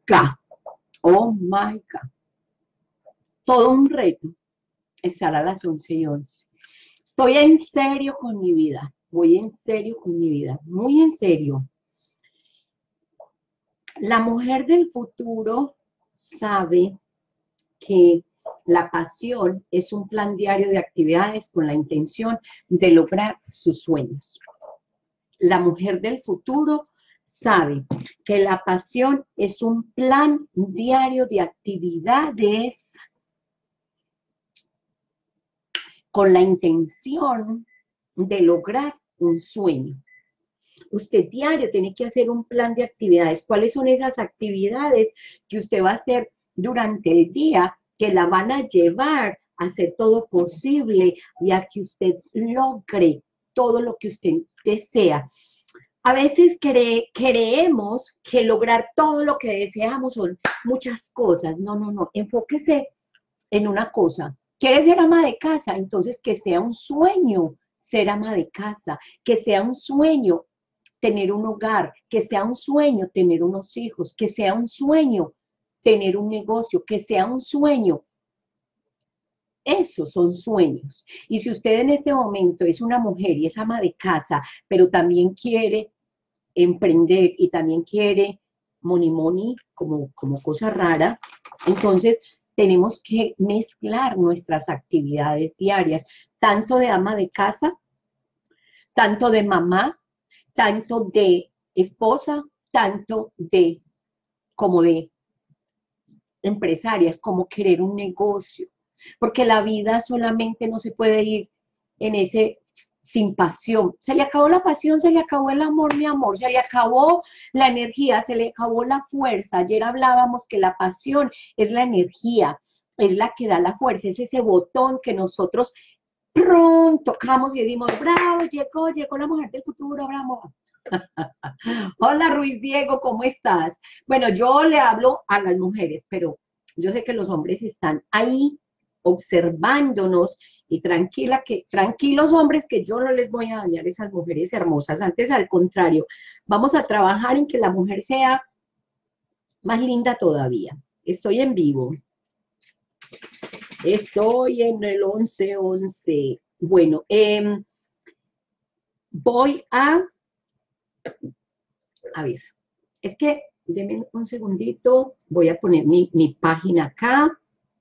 God. Oh my God. Todo un reto estar a las 11:11. Estoy en serio con mi vida. Voy en serio con mi vida. Muy en serio. La mujer del futuro sabe que la pasión es un plan diario de actividades con la intención de lograr sus sueños. La mujer del futuro sabe que la pasión es un plan diario de actividades con la intención de lograr un sueño. Usted diario tiene que hacer un plan de actividades. ¿Cuáles son esas actividades que usted va a hacer durante el día que la van a llevar a hacer todo posible y a que usted logre todo lo que usted desea? A veces creemos que lograr todo lo que deseamos son muchas cosas. No, no, no. Enfóquese en una cosa. ¿Quiere ser ama de casa? Entonces que sea un sueño ser ama de casa, que sea un sueño tener un hogar, que sea un sueño tener unos hijos, que sea un sueño tener un negocio, que sea un sueño. Esos son sueños. Y si usted en este momento es una mujer y es ama de casa, pero también quiere emprender y también quiere money, como cosa rara, entonces tenemos que mezclar nuestras actividades diarias, tanto de ama de casa, tanto de mamá, tanto de esposa, tanto de como de empresarias, como querer un negocio, porque la vida solamente no se puede ir en ese sin pasión. Se le acabó la pasión, se le acabó el amor, mi amor, se le acabó la energía, se le acabó la fuerza. Ayer hablábamos que la pasión es la energía, es la que da la fuerza, es ese botón que nosotros tocamos y decimos, bravo, llegó la mujer del futuro, bravo. Hola Ruiz Diego, ¿cómo estás? Bueno, yo le hablo a las mujeres, pero yo sé que los hombres están ahí observándonos y tranquilos hombres que yo no les voy a dañar a esas mujeres hermosas, antes al contrario, vamos a trabajar en que la mujer sea más linda todavía. Estoy en vivo. Estoy en el 11:11. Bueno, voy a ver, es que denme un segundito, voy a poner mi página acá.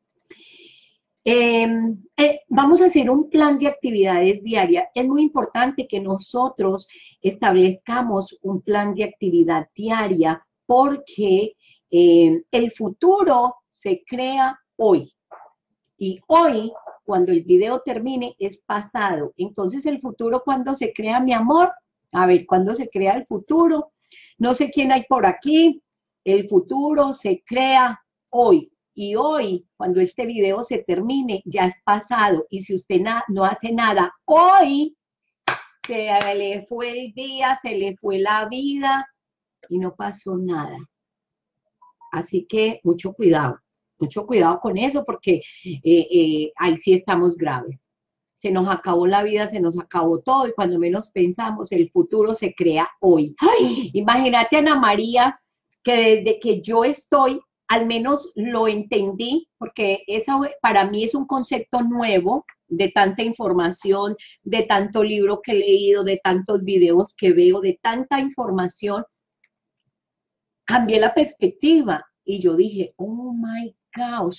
Vamos a hacer un plan de actividades diarias. Es muy importante que nosotros establezcamos un plan de actividad diaria porque el futuro se crea hoy. Y hoy, cuando el video termine, es pasado. Entonces, el futuro, ¿cuándo se crea, mi amor? A ver, ¿cuándo se crea el futuro? No sé quién hay por aquí. El futuro se crea hoy. Y hoy, cuando este video se termine, ya es pasado. Y si usted no hace nada hoy, se le fue el día, se le fue la vida y no pasó nada. Así que mucho cuidado con eso porque ahí sí estamos graves. Se nos acabó la vida, se nos acabó todo y cuando menos pensamos, el futuro se crea hoy. ¡Ay! Imagínate, Ana María, que desde que yo estoy, al menos lo entendí, porque eso para mí es un concepto nuevo de tanta información, de tanto libro que he leído, de tantos videos que veo, de tanta información, cambié la perspectiva y yo dije, oh my God,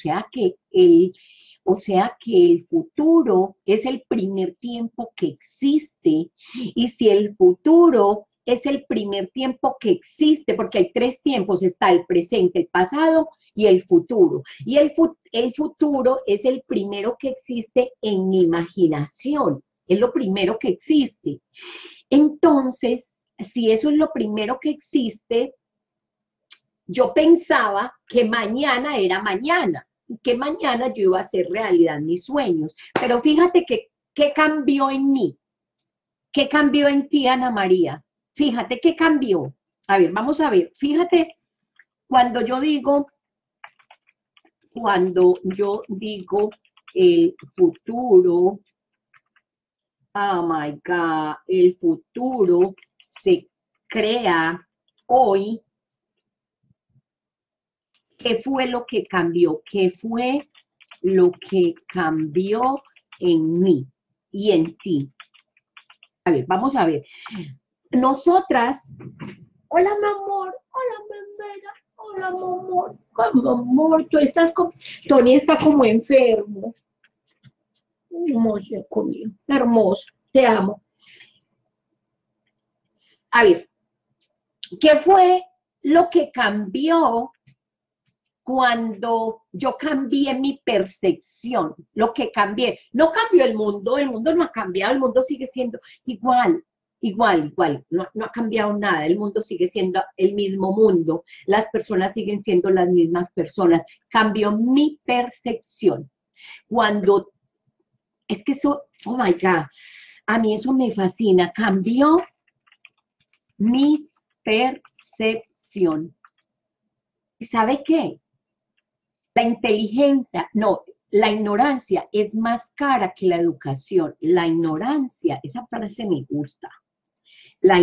o sea que el futuro es el primer tiempo que existe. Y si el futuro es el primer tiempo que existe, porque hay tres tiempos, está el presente, el pasado y el futuro. Y el futuro es el primero que existe en mi imaginación, es lo primero que existe. Entonces, si eso es lo primero que existe, yo pensaba que mañana era mañana, que mañana yo iba a hacer realidad mis sueños. Pero fíjate qué cambió en mí, qué cambió en ti, Ana María. Fíjate qué cambió. A ver, vamos a ver. Fíjate, cuando yo digo el futuro, oh my God, el futuro se crea hoy. ¿Qué fue lo que cambió? ¿Qué fue lo que cambió en mí y en ti? A ver, vamos a ver. Nosotras, hola, mi amor, hola, mi bella, hola, mi amor, mi amor, tú estás como, Tony está como enfermo. Hermoso, conmigo, hermoso, te amo. A ver, ¿qué fue lo que cambió cuando yo cambié mi percepción? Lo que cambié, no cambió el mundo no ha cambiado, el mundo sigue siendo igual, igual, no ha cambiado nada, el mundo sigue siendo el mismo mundo, las personas siguen siendo las mismas personas, cambió mi percepción. Cuando, es que eso, oh my God, a mí eso me fascina, cambió mi percepción. ¿Y sabe qué? La inteligencia, no, la ignorancia es más cara que la educación. La ignorancia, esa frase me gusta. La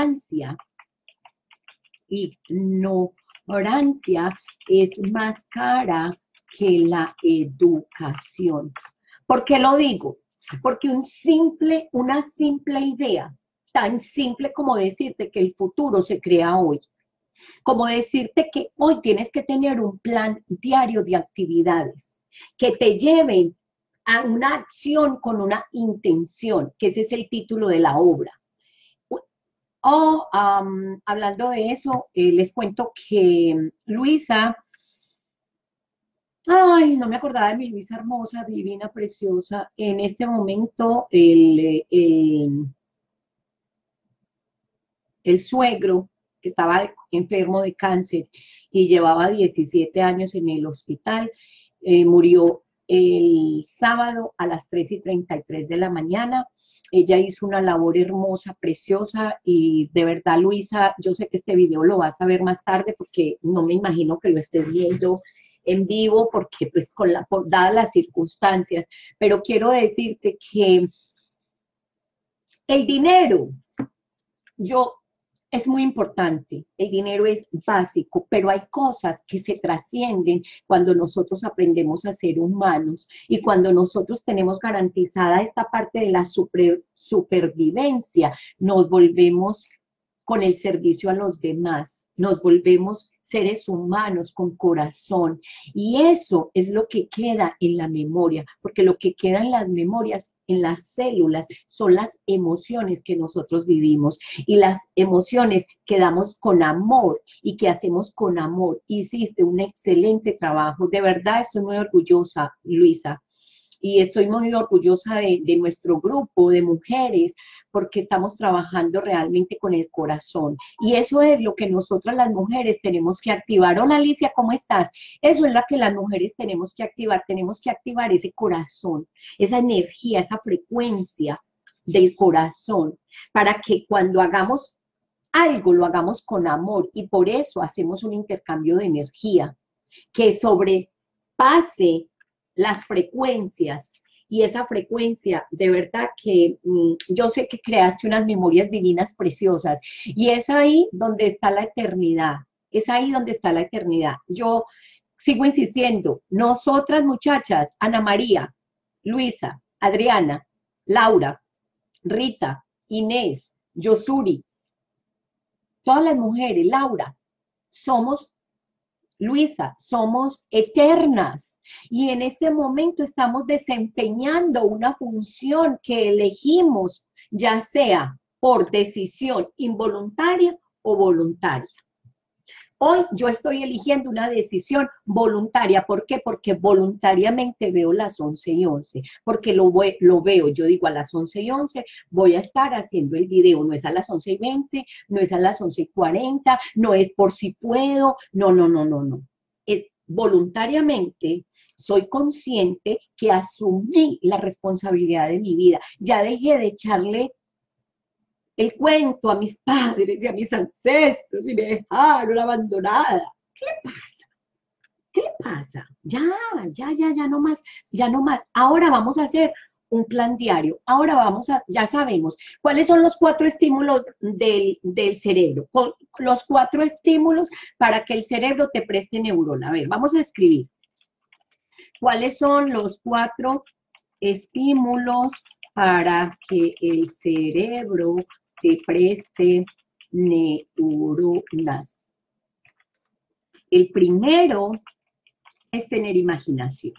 ignorancia es más cara que la educación. ¿Por qué lo digo? Porque una simple idea, tan simple como decirte que el futuro se crea hoy, como decirte que hoy tienes que tener un plan diario de actividades que te lleven a una acción con una intención, que ese es el título de la obra. Hablando de eso, les cuento que Luisa, ay, no me acordaba de mi Luisa hermosa, divina, preciosa, en este momento el suegro, que estaba enfermo de cáncer y llevaba 17 años en el hospital, murió el sábado a las 3:33 de la mañana. Ella hizo una labor hermosa, preciosa, y de verdad, Luisa, yo sé que este video lo vas a ver más tarde porque no me imagino que lo estés viendo en vivo porque pues dadas las circunstancias, pero quiero decirte que el dinero, yo es muy importante, el dinero es básico, pero hay cosas que se trascienden cuando nosotros aprendemos a ser humanos y cuando nosotros tenemos garantizada esta parte de la supervivencia, nos volvemos con el servicio a los demás, nos volvemos seres humanos con corazón y eso es lo que queda en la memoria, porque lo que queda en las memorias, en las células, son las emociones que nosotros vivimos y las emociones que damos con amor y que hacemos con amor. Hiciste un excelente trabajo, de verdad estoy muy orgullosa, Luisa. Y estoy muy orgullosa de nuestro grupo de mujeres porque estamos trabajando realmente con el corazón. Y eso es lo que nosotras las mujeres tenemos que activar. Hola Alicia, ¿cómo estás? Eso es lo que las mujeres tenemos que activar ese corazón, esa energía, esa frecuencia del corazón, para que cuando hagamos algo lo hagamos con amor y por eso hacemos un intercambio de energía que sobrepase las frecuencias y esa frecuencia, de verdad que yo sé que creaste unas memorias divinas preciosas y es ahí donde está la eternidad, es ahí donde está la eternidad. Yo sigo insistiendo, nosotras muchachas, Ana María, Luisa, Adriana, Laura, Rita, Inés, Yosuri, todas las mujeres, Laura, somos Luisa, somos eternas y en este momento estamos desempeñando una función que elegimos, ya sea por decisión involuntaria o voluntaria. Hoy yo estoy eligiendo una decisión voluntaria. ¿Por qué? Porque voluntariamente veo las 11:11, porque lo veo, yo digo a las 11:11 voy a estar haciendo el video, no es a las 11:20, no es a las 11:40, no es por si puedo, no. Es voluntariamente, soy consciente que asumí la responsabilidad de mi vida, ya dejé de echarle el cuento a mis padres y a mis ancestros y me dejaron abandonada. ¿Qué le pasa? ¿Qué le pasa? Ya no más, ya no más. Ahora vamos a hacer un plan diario. Ahora ya sabemos cuáles son los 4 estímulos del cerebro, los 4 estímulos para que el cerebro te preste neurona. A ver, vamos a escribir. ¿Cuáles son los 4 estímulos para que el cerebro te preste neuronas? El primero es tener imaginación.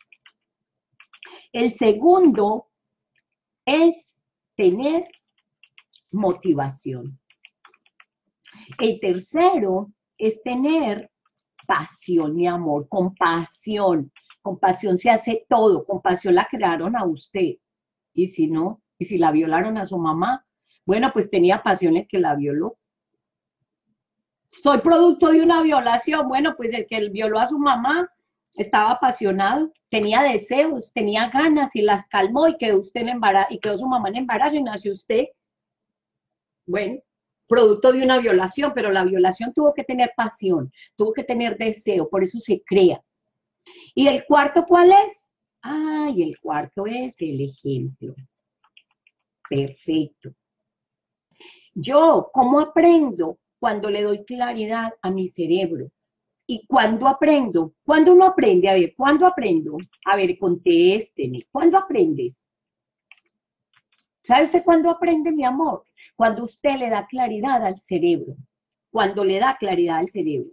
El segundo es tener motivación. El tercero es tener pasión, mi amor, compasión. Con pasión se hace todo, con pasión la crearon a usted. Y si no, y si la violaron a su mamá, bueno, pues tenía pasión el que la violó. Soy producto de una violación, bueno, pues el que violó a su mamá estaba apasionado, tenía deseos, tenía ganas y las calmó y quedó usted en embarazo, y quedó su mamá en embarazo y nació usted. Bueno, producto de una violación, pero la violación tuvo que tener pasión, tuvo que tener deseo, por eso se crea. ¿Y el cuarto cuál es? Y el cuarto es el ejemplo. Perfecto. Yo, ¿cómo aprendo? Cuando le doy claridad a mi cerebro. ¿Y cuándo aprendo? ¿Cuándo uno aprende? A ver, ¿cuándo aprendo? A ver, contésteme. ¿Cuándo aprendes? ¿Sabe usted cuándo aprende, mi amor? Cuando usted le da claridad al cerebro. Cuando le da claridad al cerebro.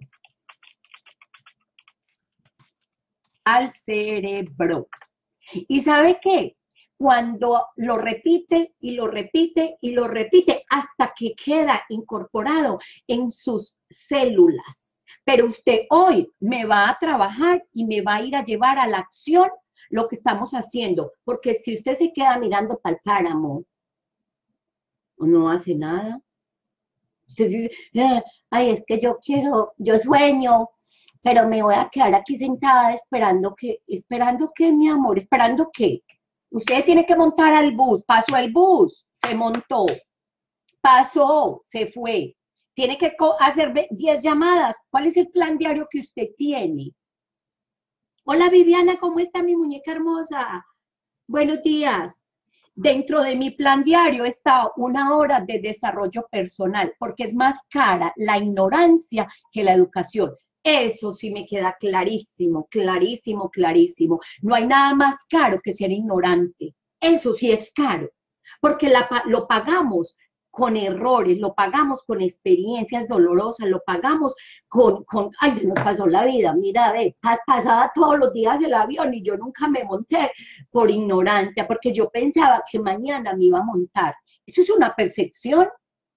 Al cerebro. ¿Y sabe qué? Cuando lo repite y lo repite y lo repite hasta que queda incorporado en sus células. Pero usted hoy me va a trabajar y me va a ir a llevar a la acción lo que estamos haciendo. Porque si usted se queda mirando para el páramo o no hace nada, usted dice, ay, es que yo sueño, pero me voy a quedar aquí sentada esperando que, mi amor, esperando que. Usted tiene que montar al bus, pasó el bus, se montó, pasó, se fue. Tiene que hacer 10 llamadas. ¿Cuál es el plan diario que usted tiene? Hola Viviana, ¿cómo está mi muñeca hermosa? Buenos días. Dentro de mi plan diario está 1 hora de desarrollo personal, porque es más cara la ignorancia que la educación. Eso sí me queda clarísimo, clarísimo, clarísimo. No hay nada más caro que ser ignorante. Eso sí es caro, porque lo pagamos con errores, lo pagamos con experiencias dolorosas, lo pagamos ay, se nos pasó la vida, mira, pasaba todos los días el avión y yo nunca me monté por ignorancia, porque yo pensaba que mañana me iba a montar. Eso es una percepción.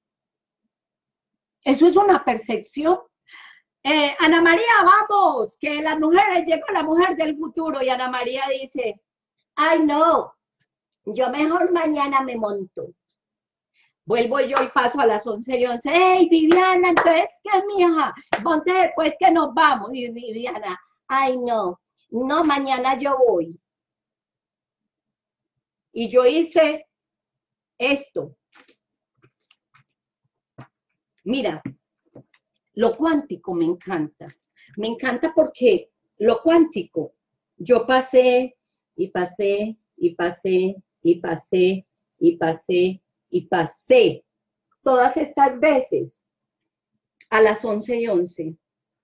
Eso es una percepción. Ana María, vamos, que las mujeres, llegó la mujer del futuro y Ana María dice, ay no, yo mejor mañana me monto. Vuelvo yo y paso a las 11:11, hey Viviana, entonces qué mija, ponte después que nos vamos. Y Viviana, ay no, mañana yo voy. Y yo hice esto. Mira, lo cuántico me encanta. Me encanta porque lo cuántico, yo pasé y pasé y pasé y pasé y pasé y pasé todas estas veces a las 11:11.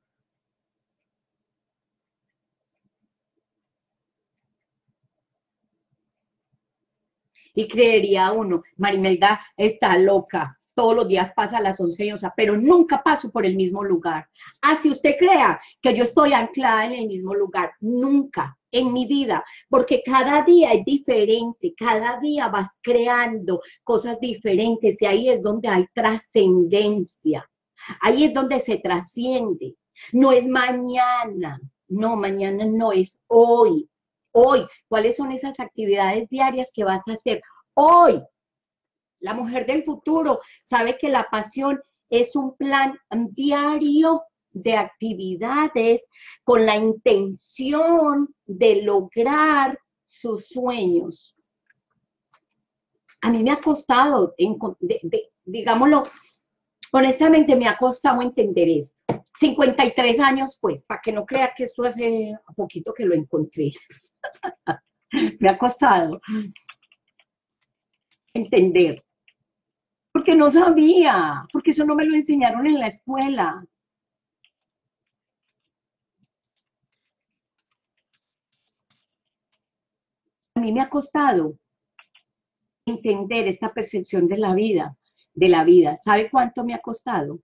Y creería uno, Marimelda está loca, todos los días pasa a las 11:11, pero nunca paso por el mismo lugar. Si usted crea que yo estoy anclada en el mismo lugar, nunca en mi vida, porque cada día es diferente, cada día vas creando cosas diferentes y ahí es donde hay trascendencia, ahí es donde se trasciende. No es mañana, no, mañana no, es hoy. Hoy, ¿cuáles son esas actividades diarias que vas a hacer hoy? La mujer del futuro sabe que la pasión es un plan diario de actividades con la intención de lograr sus sueños. A mí me ha costado, digámoslo, honestamente me ha costado entender esto. 53 años, pues, para que no crea que esto hace poquito que lo encontré. Me ha costado entender, porque no sabía, porque eso no me lo enseñaron en la escuela. A mí me ha costado entender esta percepción de la vida, de la vida. ¿Sabe cuánto me ha costado?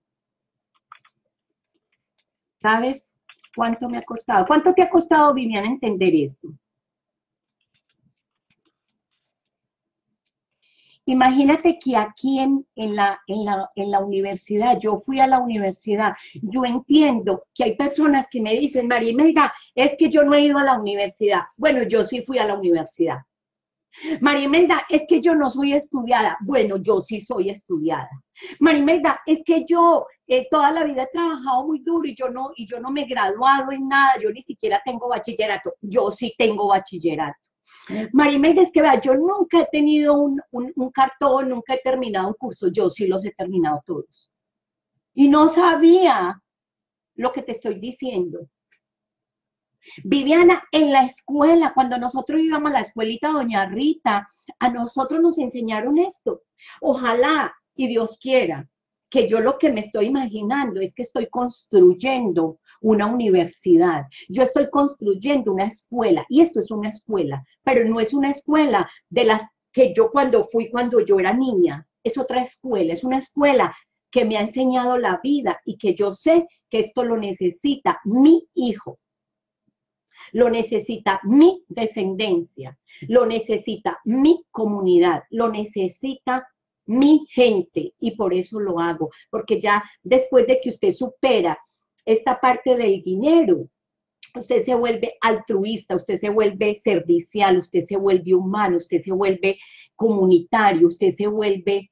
¿Sabes cuánto me ha costado? ¿Cuánto te ha costado, Viviana, entender esto? Imagínate que aquí en la universidad, yo fui a la universidad, yo entiendo que hay personas que me dicen, María Imelda, es que yo no he ido a la universidad. Bueno, yo sí fui a la universidad. María Imelda, es que yo no soy estudiada. Bueno, yo sí soy estudiada. María Imelda, es que yo toda la vida he trabajado muy duro y yo no me he graduado en nada, yo ni siquiera tengo bachillerato. Yo sí tengo bachillerato. María Imelda, es que vea, yo nunca he tenido un cartón, nunca he terminado un curso, yo sí los he terminado todos. Y no sabía lo que te estoy diciendo. Viviana, en la escuela, cuando nosotros íbamos a la escuelita Doña Rita, a nosotros nos enseñaron esto. Ojalá, y Dios quiera, que yo lo que me estoy imaginando es que estoy construyendo una universidad, yo estoy construyendo una escuela, y esto es una escuela, pero no es una escuela de las que yo cuando yo era niña, es otra escuela, es una escuela que me ha enseñado la vida y que yo sé que esto lo necesita mi hijo, lo necesita mi descendencia, lo necesita mi comunidad, lo necesita mi gente y por eso lo hago, porque ya después de que usted supera esta parte del dinero, usted se vuelve altruista, usted se vuelve servicial, usted se vuelve humano, usted se vuelve comunitario, usted se vuelve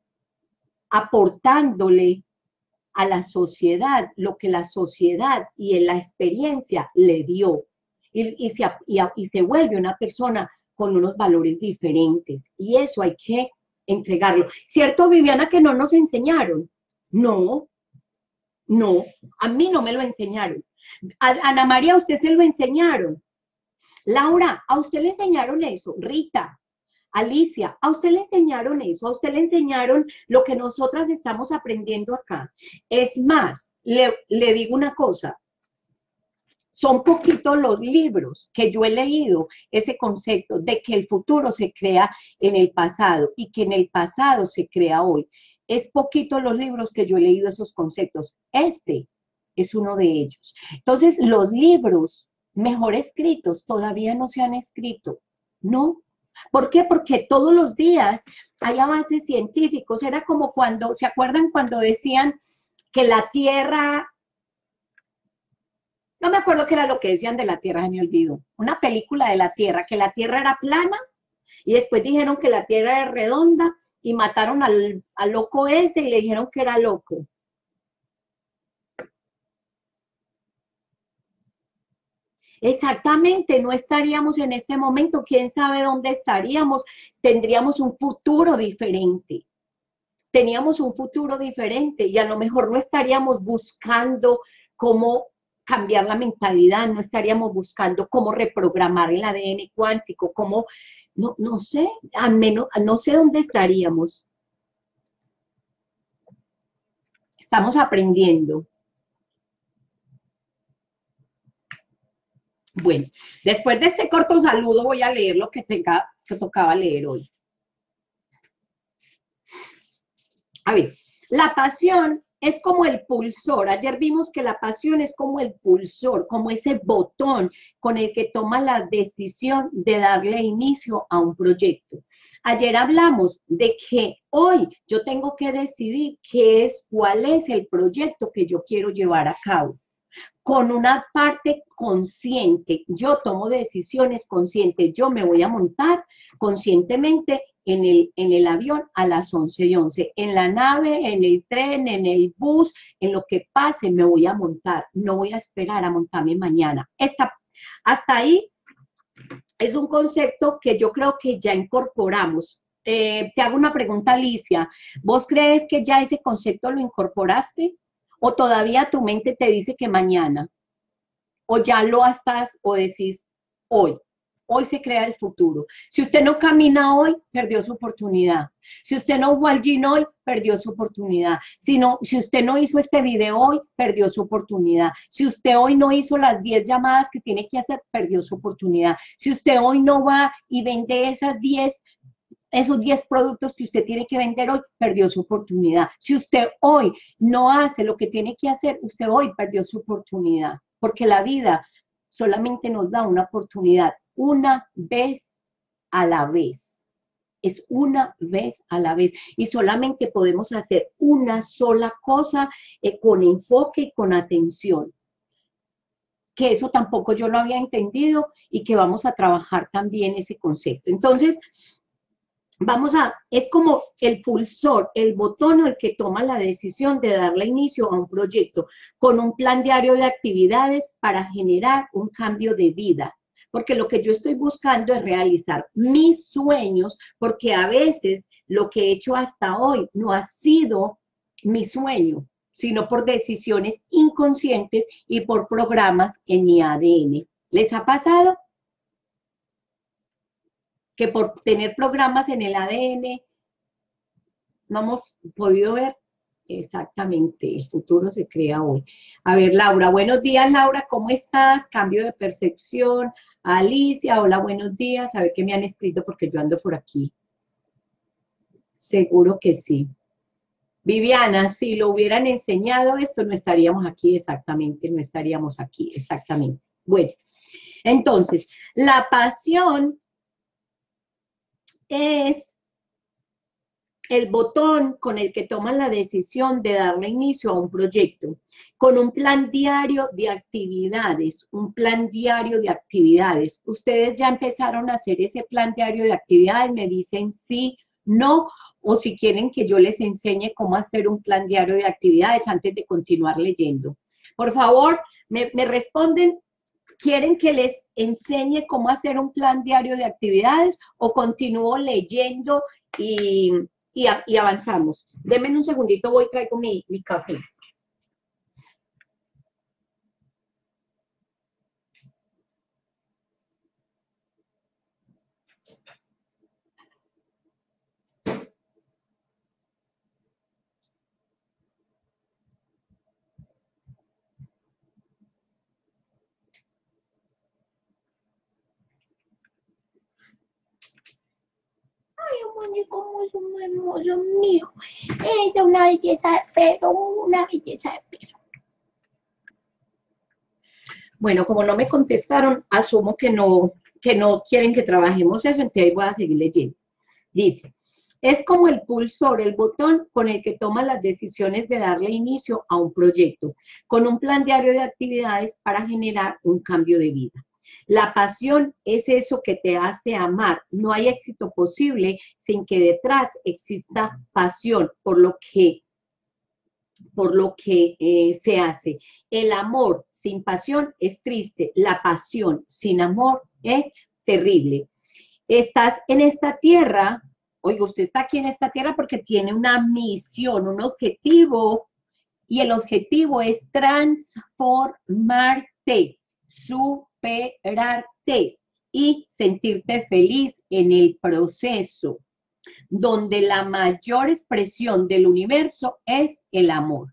aportándole a la sociedad lo que la sociedad y en la experiencia le dio. Y se vuelve una persona con unos valores diferentes. Y eso hay que entregarlo. ¿Cierto, Viviana, que no nos enseñaron? No, no, a mí no me lo enseñaron. A Ana María, ¿a usted se lo enseñaron? Laura, ¿a usted le enseñaron eso? Rita, Alicia, ¿a usted le enseñaron eso? ¿A usted le enseñaron lo que nosotras estamos aprendiendo acá? Es más, le digo una cosa, son poquitos los libros que yo he leído ese concepto de que el futuro se crea en el pasado y que en el pasado se crea hoy. Es poquito los libros que yo he leído esos conceptos. Este es uno de ellos. Entonces, los libros mejor escritos todavía no se han escrito, ¿no? ¿Por qué? Porque todos los días hay avances científicos. Era como cuando, ¿se acuerdan cuando decían que la Tierra, no me acuerdo qué era lo que decían de la Tierra, se me olvidó, una película de la Tierra, que la Tierra era plana y después dijeron que la Tierra era redonda y mataron al loco ese y le dijeron que era loco. Exactamente, no estaríamos en este momento, quién sabe dónde estaríamos, tendríamos un futuro diferente, teníamos un futuro diferente y a lo mejor no estaríamos buscando cómo cambiar la mentalidad, no estaríamos buscando cómo reprogramar el ADN cuántico, cómo, no sé, al menos, no sé dónde estaríamos. Estamos aprendiendo. Bueno, después de este corto saludo voy a leer lo que tocaba leer hoy. A ver, la pasión es como el pulsor. Ayer vimos que la pasión es como el pulsor, como ese botón con el que toma la decisión de darle inicio a un proyecto. Ayer hablamos de que hoy yo tengo que decidir cuál es el proyecto que yo quiero llevar a cabo. Con una parte consciente, yo tomo decisiones conscientes, yo me voy a montar conscientemente en el avión a las 11:11, en la nave, en el tren, en el bus, en lo que pase me voy a montar, no voy a esperar a montarme mañana. Hasta ahí es un concepto que yo creo que ya incorporamos. Te hago una pregunta, Alicia, ¿vos crees que ya ese concepto lo incorporaste? ¿O todavía tu mente te dice que mañana? ¿O ya lo estás o decís hoy? Hoy se crea el futuro. Si usted no camina hoy, perdió su oportunidad. Si usted no fue al gym hoy, perdió su oportunidad. Si usted no hizo este video hoy, perdió su oportunidad. Si usted hoy no hizo las 10 llamadas que tiene que hacer, perdió su oportunidad. Si usted hoy no va y vende esos 10 productos que usted tiene que vender hoy, perdió su oportunidad. Si usted hoy no hace lo que tiene que hacer, usted hoy perdió su oportunidad. Porque la vida solamente nos da una oportunidad, una vez a la vez. Es una vez a la vez. Y solamente podemos hacer una sola cosa con enfoque y con atención. Que eso tampoco yo lo había entendido y que vamos a trabajar también ese concepto. Entonces, es como el pulsor, el botón el que toma la decisión de darle inicio a un proyecto con un plan diario de actividades para generar un cambio de vida. Porque lo que yo estoy buscando es realizar mis sueños, porque a veces lo que he hecho hasta hoy no ha sido mi sueño, sino por decisiones inconscientes y por programas en mi ADN. ¿Les ha pasado? Que por tener programas en el ADN no hemos podido ver exactamente, el futuro se crea hoy. A ver, Laura, buenos días, Laura, ¿cómo estás? Cambio de percepción. Alicia, hola, buenos días, a ver qué me han escrito porque yo ando por aquí. Seguro que sí. Viviana, si lo hubieran enseñado esto, no estaríamos aquí exactamente, no estaríamos aquí exactamente. Bueno, entonces, la pasión es el botón con el que toman la decisión de darle inicio a un proyecto, con un plan diario de actividades, un plan diario de actividades. Ustedes ya empezaron a hacer ese plan diario de actividades, me dicen sí, no, o si quieren que yo les enseñe cómo hacer un plan diario de actividades antes de continuar leyendo. Por favor, me responden. ¿Quieren que les enseñe cómo hacer un plan diario de actividades o continúo leyendo y avanzamos? Denme un segundito, voy y traigo mi café. Ay, cómo es un hermoso mío. Es una belleza de pelo, una belleza de pelo. Bueno, como no me contestaron, asumo que no quieren que trabajemos eso, entonces voy a seguir leyendo. Dice, es como el pulsor, el botón con el que tomas las decisiones de darle inicio a un proyecto, con un plan diario de actividades para generar un cambio de vida. La pasión es eso que te hace amar. No hay éxito posible sin que detrás exista pasión por lo que se hace. El amor sin pasión es triste. La pasión sin amor es terrible. Estás en esta tierra, oiga, usted está aquí en esta tierra porque tiene una misión, un objetivo, y el objetivo es transformarte, superarte y sentirte feliz en el proceso, donde la mayor expresión del universo es el amor.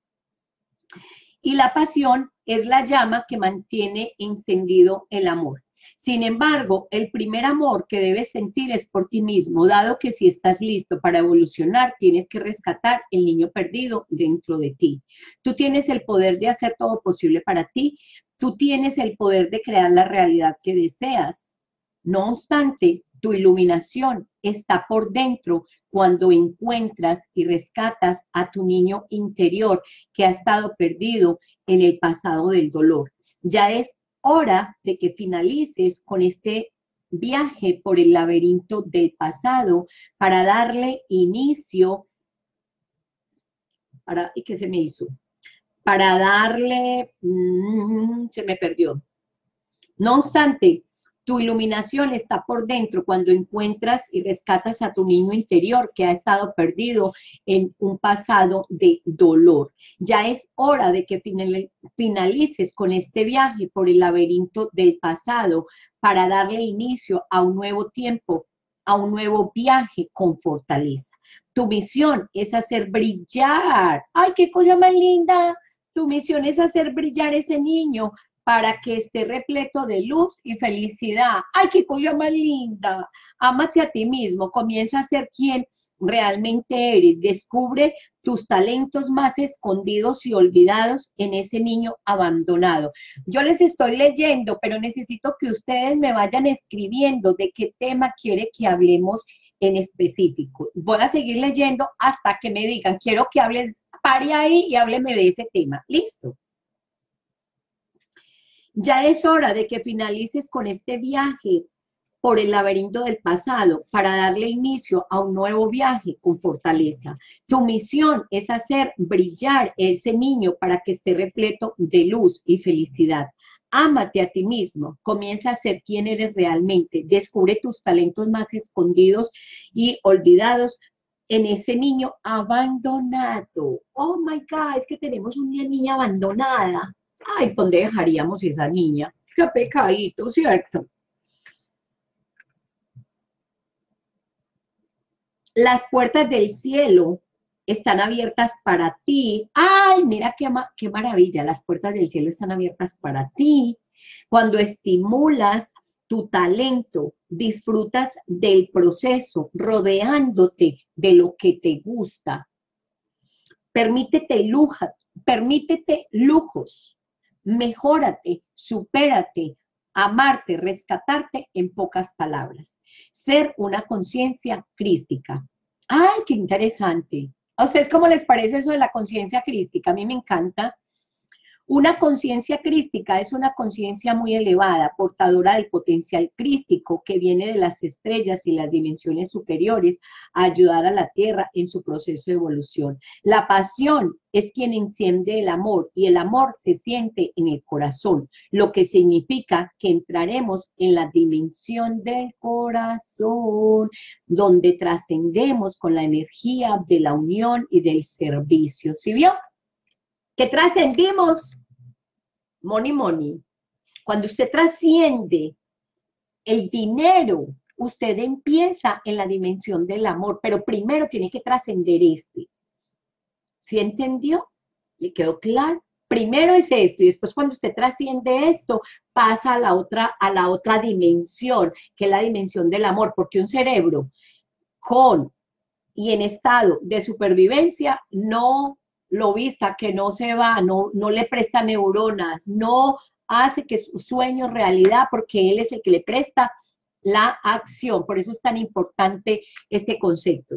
Y la pasión es la llama que mantiene encendido el amor. Sin embargo, el primer amor que debes sentir es por ti mismo, dado que si estás listo para evolucionar, tienes que rescatar el niño perdido dentro de ti. Tú tienes el poder de hacer todo posible para ti. Tú tienes el poder de crear la realidad que deseas. No obstante, tu iluminación está por dentro cuando encuentras y rescatas a tu niño interior que ha estado perdido en el pasado del dolor. Ya es hora de que finalices con este viaje por el laberinto del pasado para darle inicio, ¿y qué se me hizo? Para darle, se me perdió. No obstante, Tu iluminación está por dentro cuando encuentras y rescatas a tu niño interior que ha estado perdido en un pasado de dolor. Ya es hora de que finalices con este viaje por el laberinto del pasado para darle inicio a un nuevo tiempo, a un nuevo viaje con fortaleza. Tu misión es hacer brillar. ¡Ay, qué cosa más linda! Tu misión es hacer brillar ese niño para que esté repleto de luz y felicidad. ¡Ay, qué cosa más linda! Ámate a ti mismo, comienza a ser quien realmente eres. Descubre tus talentos más escondidos y olvidados en ese niño abandonado. Yo les estoy leyendo, pero necesito que ustedes me vayan escribiendo de qué tema quiere que hablemos en específico. Voy a seguir leyendo hasta que me digan, quiero que hables, pare ahí y hábleme de ese tema. ¿Listo? Ya es hora de que finalices con este viaje por el laberinto del pasado para darle inicio a un nuevo viaje con fortaleza. Tu misión es hacer brillar ese niño para que esté repleto de luz y felicidad. Ámate a ti mismo, comienza a ser quien eres realmente, descubre tus talentos más escondidos y olvidados en ese niño abandonado. Oh my God, es que tenemos una niña abandonada. Ay, ¿dónde dejaríamos esa niña? Qué pecadito, ¿cierto? Las puertas del cielo están abiertas para ti. Ay, mira qué maravilla, las puertas del cielo están abiertas para ti. Cuando estimulas tu talento, disfrutas del proceso, rodeándote de lo que te gusta. Permítete lujos, mejórate, supérate, amarte, rescatarte en pocas palabras. Ser una conciencia crística. ¡Ay, qué interesante! ¿A ustedes cómo les parece eso de la conciencia crística? A mí me encanta. Una conciencia crística es una conciencia muy elevada, portadora del potencial crístico que viene de las estrellas y las dimensiones superiores a ayudar a la Tierra en su proceso de evolución. La pasión es quien enciende el amor y el amor se siente en el corazón, lo que significa que entraremos en la dimensión del corazón, donde trascendemos con la energía de la unión y del servicio. ¿Sí vio? Que trascendimos, money. Cuando usted trasciende el dinero, usted empieza en la dimensión del amor, pero primero tiene que trascender este. ¿Sí entendió? ¿Le quedó claro? Primero es esto, y después cuando usted trasciende esto, pasa a la otra dimensión, que es la dimensión del amor, porque un cerebro con y en estado de supervivencia no lo vista, que no se va, no le presta neuronas, no hace que su sueño realidad, porque él es el que le presta la acción. Por eso es tan importante este concepto.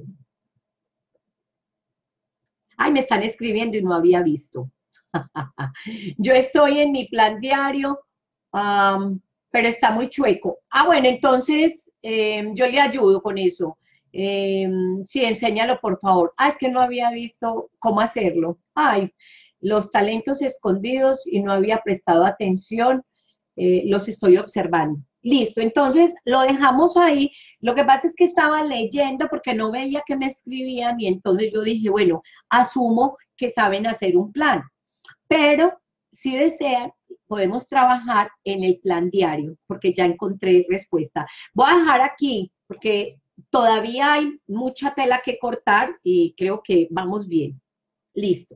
Ay, me están escribiendo y no había visto. Yo estoy en mi plan diario, pero está muy chueco. Ah, bueno, entonces yo le ayudo con eso. Sí, enséñalo, por favor. Ah, es que no había visto cómo hacerlo. Ay, los talentos escondidos y no había prestado atención, los estoy observando. Listo, entonces lo dejamos ahí. Lo que pasa es que estaba leyendo porque no veía que me escribían y entonces yo dije, bueno, asumo que saben hacer un plan, pero si desean, podemos trabajar en el plan diario, porque ya encontré respuesta. Voy a dejar aquí, porque todavía hay mucha tela que cortar y creo que vamos bien. Listo.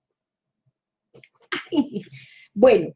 Bueno,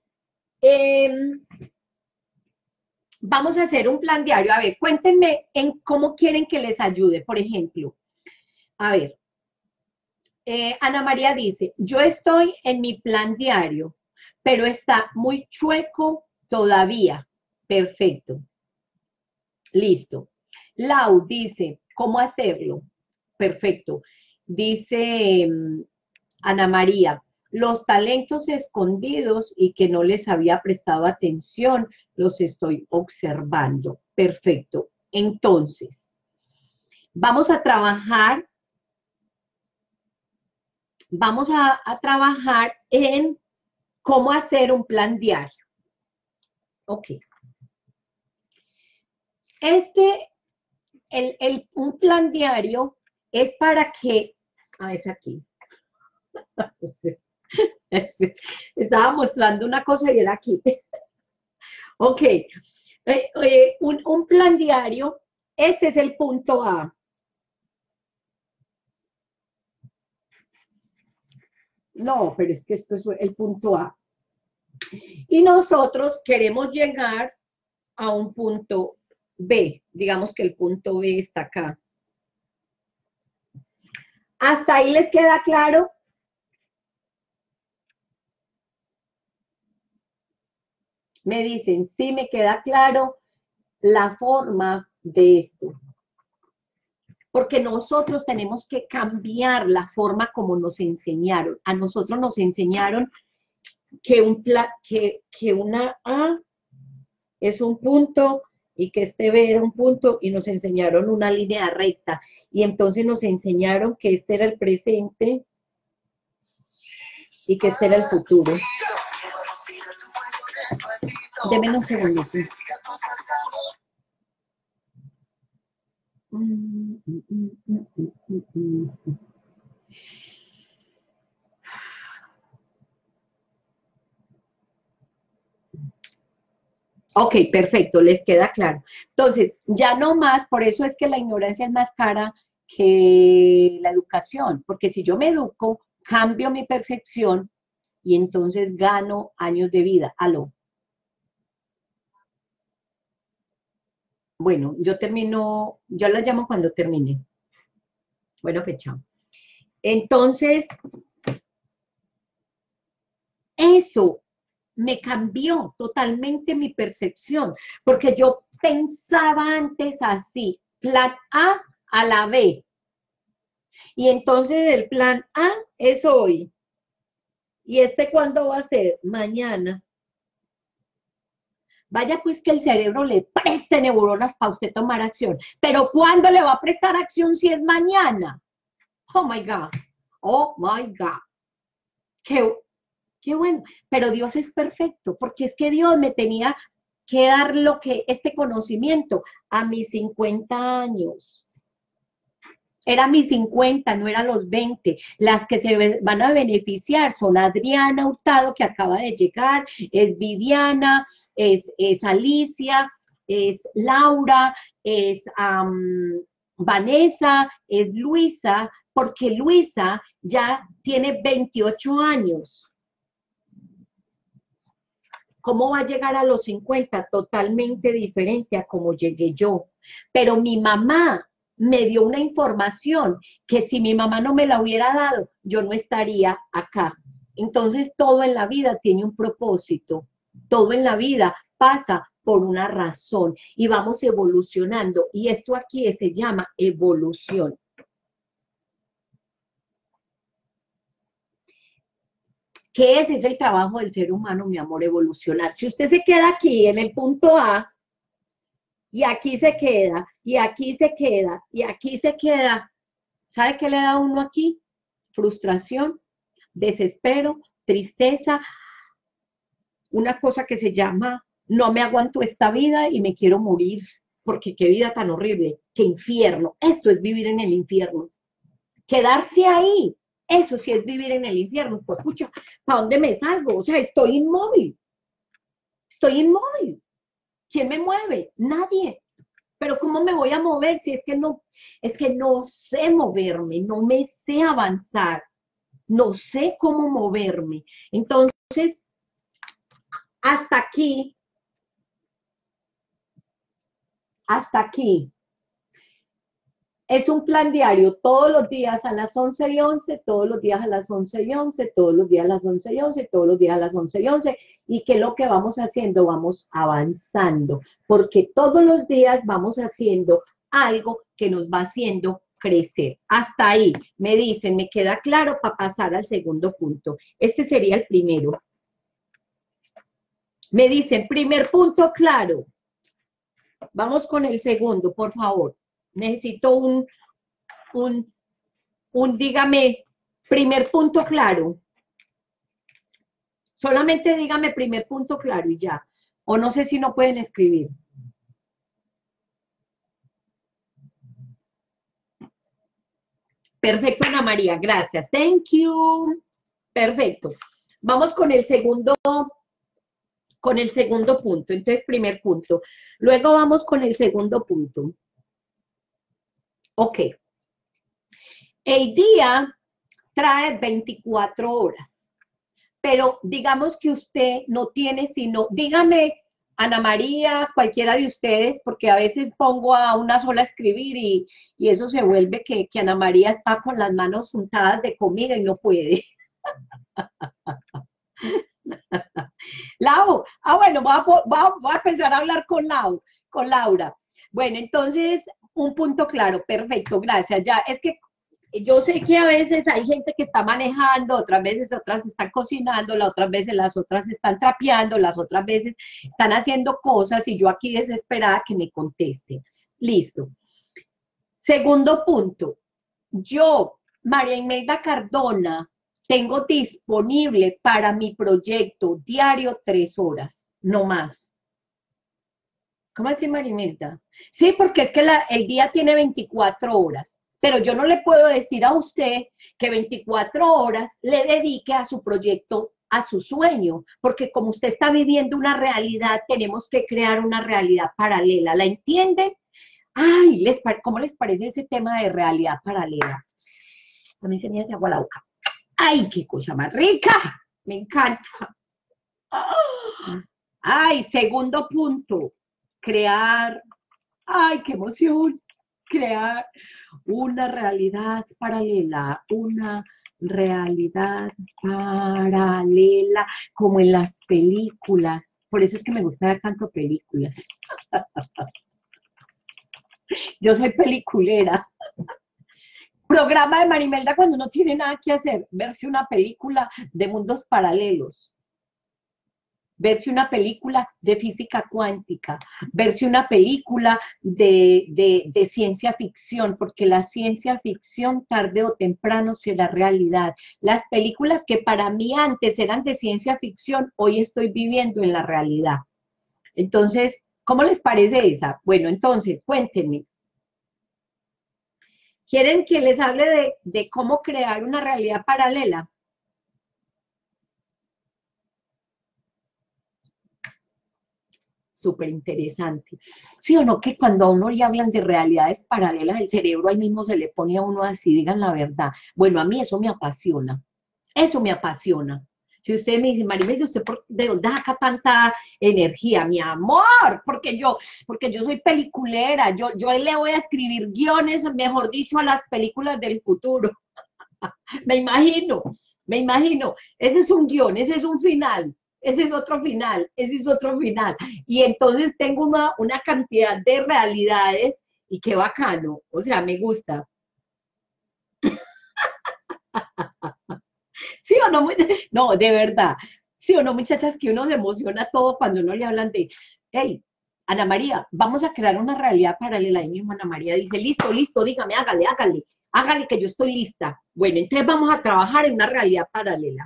vamos a hacer un plan diario. A ver, cuéntenme en cómo quieren que les ayude. Por ejemplo, a ver, Ana María dice, yo estoy en mi plan diario, pero está muy chueco todavía. Perfecto. Listo. Lau dice, ¿cómo hacerlo? Perfecto. Dice Ana María, los talentos escondidos y que no les había prestado atención, los estoy observando. Perfecto. Entonces, vamos a trabajar en cómo hacer un plan diario. Ok. Un plan diario es para que, es aquí. Estaba mostrando una cosa y era aquí. Ok, un plan diario, este es el punto A. No, pero es que esto es el punto A. Y nosotros queremos llegar a un punto B. Digamos que el punto B está acá. ¿Hasta ahí les queda claro? Me dicen, sí me queda claro la forma de esto. Porque nosotros tenemos que cambiar la forma como nos enseñaron. A nosotros nos enseñaron que una A es un punto y que este B era un punto y nos enseñaron una línea recta. Y entonces nos enseñaron que este era el presente y que este era el futuro. Deme un segundo. Ok, perfecto, les queda claro. Entonces, ya no más, por eso es que la ignorancia es más cara que la educación, porque si yo me educo, cambio mi percepción y entonces gano años de vida. Aló. Bueno, yo termino, yo la llamo cuando termine. Bueno, que chao. Entonces, eso me cambió totalmente mi percepción, porque yo pensaba antes así, plan A la B, y entonces el plan A es hoy, y ¿cuándo va a ser? Mañana. Vaya pues que el cerebro le preste neuronas para usted tomar acción, pero ¿cuándo le va a prestar acción si es mañana? Oh my God, oh my God. Qué bueno, pero Dios es perfecto, porque es que Dios me tenía que dar este conocimiento a mis 50 años. Era mis 50, no era los 20. Las que se van a beneficiar son Adriana Hurtado, que acaba de llegar, es Viviana, es Alicia, es Laura, es Vanessa, es Luisa, porque Luisa ya tiene 28 años. ¿Cómo va a llegar a los 50? Totalmente diferente a cómo llegué yo. Pero mi mamá me dio una información que si mi mamá no me la hubiera dado, yo no estaría acá. Entonces todo en la vida tiene un propósito, todo en la vida pasa por una razón y vamos evolucionando. Y esto aquí se llama evolución. ¿Qué es? Es el trabajo del ser humano, mi amor, evolucionar. Si usted se queda aquí en el punto A, y aquí se queda, y aquí se queda, y aquí se queda, ¿sabe qué le da a uno aquí? Frustración, desespero, tristeza, una cosa que se llama, no me aguanto esta vida y me quiero morir, porque qué vida tan horrible, qué infierno. Esto es vivir en el infierno. Quedarse ahí, eso sí es vivir en el infierno. Pues, pucha, ¿para dónde me salgo? O sea, estoy inmóvil. Estoy inmóvil. ¿Quién me mueve? Nadie. Pero ¿cómo me voy a mover si es que no sé moverme, no me sé avanzar, no sé cómo moverme? Entonces, hasta aquí, es un plan diario, todos los días a las 11:11, todos los días a las 11:11, todos los días a las 11:11, todos los días a las 11:11, y ¿qué es lo que vamos haciendo? Vamos avanzando, porque todos los días vamos haciendo algo que nos va haciendo crecer. Hasta ahí, me dicen, me queda claro para pasar al segundo punto. Este sería el primero. Me dicen, primer punto claro. Vamos con el segundo, por favor. Necesito dígame, primer punto claro. Solamente dígame primer punto claro y ya. O no sé si no pueden escribir. Perfecto, Ana María, gracias. Thank you. Perfecto. Vamos con el segundo punto. Entonces, primer punto. Luego vamos con el segundo punto. Ok. El día trae 24 horas, pero digamos que usted no tiene sino, dígame, Ana María, cualquiera de ustedes, porque a veces pongo a una sola a escribir y eso se vuelve que Ana María está con las manos untadas de comida y no puede. Lau, bueno, voy a empezar a hablar con Laura. Bueno, entonces, un punto claro, perfecto, gracias. Ya, es que yo sé que a veces hay gente que está manejando, otras veces otras están cocinando, las otras veces las otras están trapeando, las otras veces están haciendo cosas y yo aquí desesperada que me conteste. Listo. Segundo punto, yo, María Imelda Cardona, tengo disponible para mi proyecto diario 3 horas, no más. ¿Cómo así, María Imelda? Sí, porque es que el día tiene 24 horas, pero yo no le puedo decir a usted que 24 horas le dedique a su proyecto, a su sueño, porque como usted está viviendo una realidad, tenemos que crear una realidad paralela, ¿la entiende? Ay, ¿cómo les parece ese tema de realidad paralela? A mí se me hace agua la boca. ¡Ay, qué cosa más rica! Me encanta. Ay, segundo punto, crear, ay, qué emoción, crear una realidad paralela, una realidad paralela, como en las películas. Por eso es que me gusta ver tanto películas. Yo soy peliculera. Programa de Marimelda cuando no tiene nada que hacer, verse una película de mundos paralelos, verse una película de física cuántica, verse una película de ciencia ficción, porque la ciencia ficción tarde o temprano será realidad. Las películas que para mí antes eran de ciencia ficción, hoy estoy viviendo en la realidad. Entonces, ¿cómo les parece esa? Bueno, entonces, cuéntenme. ¿Quieren que les hable de cómo crear una realidad paralela? Súper interesante. ¿Sí o no que cuando a uno le hablan de realidades paralelas, el cerebro ahí mismo se le pone a uno así, digan la verdad? Bueno, a mí eso me apasiona. Eso me apasiona. Si usted me dice, Maribel, ¿usted de dónde saca tanta energía? Mi amor, porque yo soy peliculera, yo le voy a escribir guiones, mejor dicho, a las películas del futuro. Me imagino, me imagino. Ese es un guión, ese es un final, ese es otro final, ese es otro final. Y entonces tengo una cantidad de realidades y qué bacano, o sea, me gusta. ¿Sí o no? No, de verdad. ¿Sí o no, muchachas, que uno se emociona todo cuando uno le hablan de, hey, Ana María, vamos a crear una realidad paralela? Y mismo Ana María dice, listo, listo, dígame, hágale, hágale, hágale que yo estoy lista. Bueno, entonces vamos a trabajar en una realidad paralela.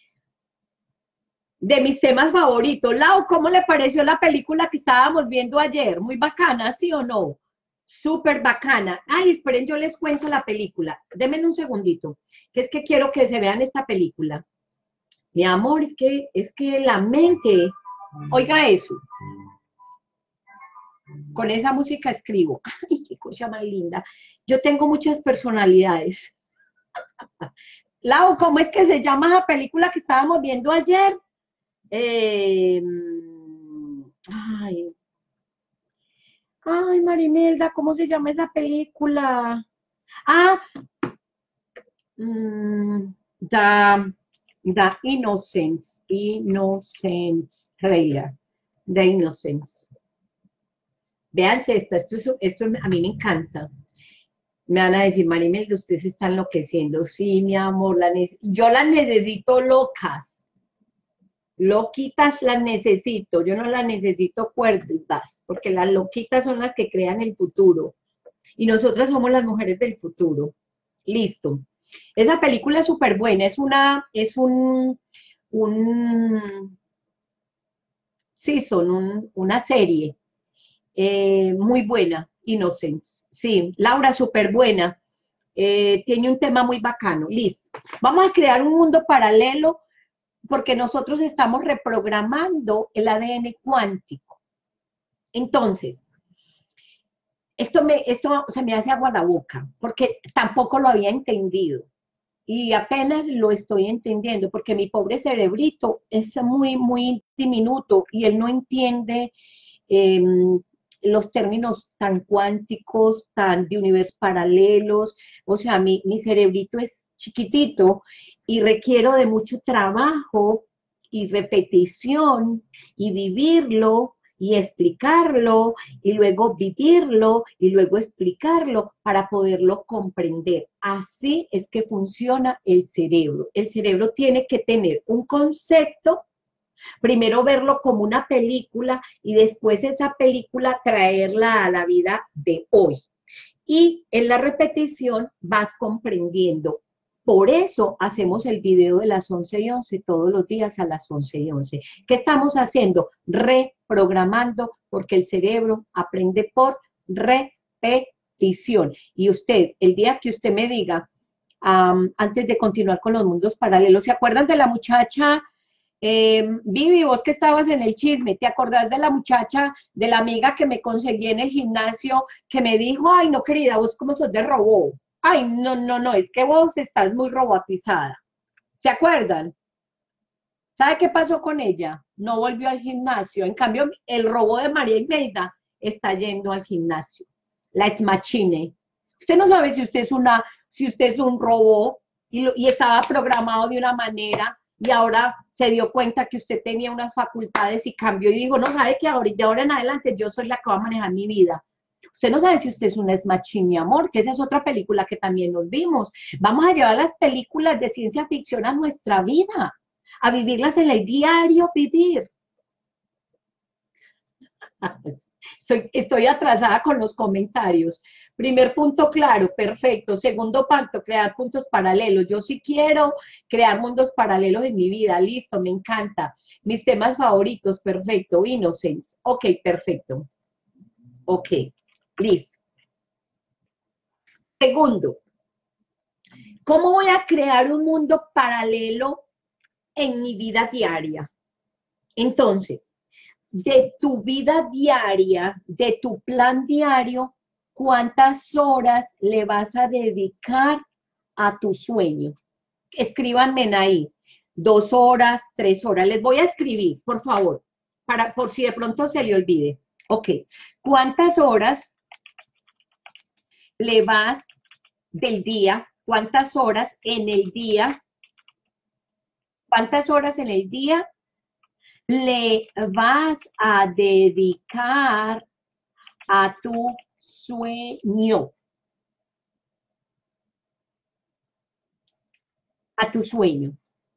De mis temas favoritos. Lau, ¿cómo le pareció la película que estábamos viendo ayer? Muy bacana, ¿sí o no? Súper bacana. Ay, esperen, yo les cuento la película. Denme un segundito, que es que quiero que se vean esta película. Mi amor, es que la mente, oiga eso, con esa música escribo. Ay, qué cosa más linda. Yo tengo muchas personalidades. Lau, ¿cómo es que se llama la película que estábamos viendo ayer? Eh, ay, ay, Marimelda, ¿cómo se llama esa película? Ah, mm, The, The Innocence Trailer, The Innocence. Véanse esto a mí me encanta. Me van a decir, Marimelda, usted se está enloqueciendo. Sí, mi amor, yo las necesito locas. Loquitas las necesito, yo no las necesito cuerdas, porque las loquitas son las que crean el futuro. Y nosotras somos las mujeres del futuro. Listo. Esa película es súper buena, un season, una serie muy buena, Innocence. Sí, Laura, súper buena. tiene un tema muy bacano. Listo. Vamos a crear un mundo paralelo porque nosotros estamos reprogramando el ADN cuántico. Entonces, esto se me hace agua la boca, porque tampoco lo había entendido. Y apenas lo estoy entendiendo, porque mi pobre cerebrito es muy diminuto y él no entiende eh, los términos tan cuánticos, tan de universos paralelos. O sea, mi cerebrito es chiquitito y requiero de mucho trabajo y repetición y vivirlo y explicarlo y luego vivirlo y luego explicarlo para poderlo comprender. Así es que funciona el cerebro. El cerebro tiene que tener un concepto, primero verlo como una película y después esa película traerla a la vida de hoy. Y en la repetición vas comprendiendo. Por eso hacemos el video de las 11:11 todos los días a las 11:11. ¿Qué estamos haciendo? Reprogramando, porque el cerebro aprende por repetición. Y usted, el día que usted me diga, antes de continuar con los mundos paralelos, ¿se acuerdan de la muchacha? Vivi, vos que estabas en el chisme, ¿te acordás de la muchacha, de la amiga que me conseguí en el gimnasio, que me dijo, ay, no, querida, vos como sos de robot? Ay, no, es que vos estás muy robotizada. ¿Se acuerdan? ¿Sabe qué pasó con ella? No volvió al gimnasio. En cambio, el robot de María Imelda está yendo al gimnasio. La Smachine. Usted no sabe si usted es un robot y estaba programado de una manera y ahora se dio cuenta que usted tenía unas facultades y cambió y dijo, no, sabe que de ahora en adelante yo soy la que va a manejar mi vida. Usted no sabe si usted es una Smachine, mi amor, que esa es otra película que también nos vimos. Vamos a llevar las películas de ciencia ficción a nuestra vida, a vivirlas en el diario vivir. Estoy atrasada con los comentarios. Primer punto claro, perfecto. Segundo punto, crear puntos paralelos. Yo sí quiero crear mundos paralelos en mi vida. Listo, me encanta. Mis temas favoritos, perfecto. Innocence. Ok, perfecto. Ok, listo. Segundo, ¿cómo voy a crear un mundo paralelo en mi vida diaria? Entonces, de tu vida diaria, de tu plan diario, ¿cuántas horas le vas a dedicar a tu sueño? Escríbanme ahí, 2 horas, 3 horas. Les voy a escribir, por favor, por si de pronto se le olvide. Ok, ¿cuántas horas le vas del día? ¿Cuántas horas en el día? ¿Cuántas horas en el día le vas a dedicar a tu sueño? A tu sueño.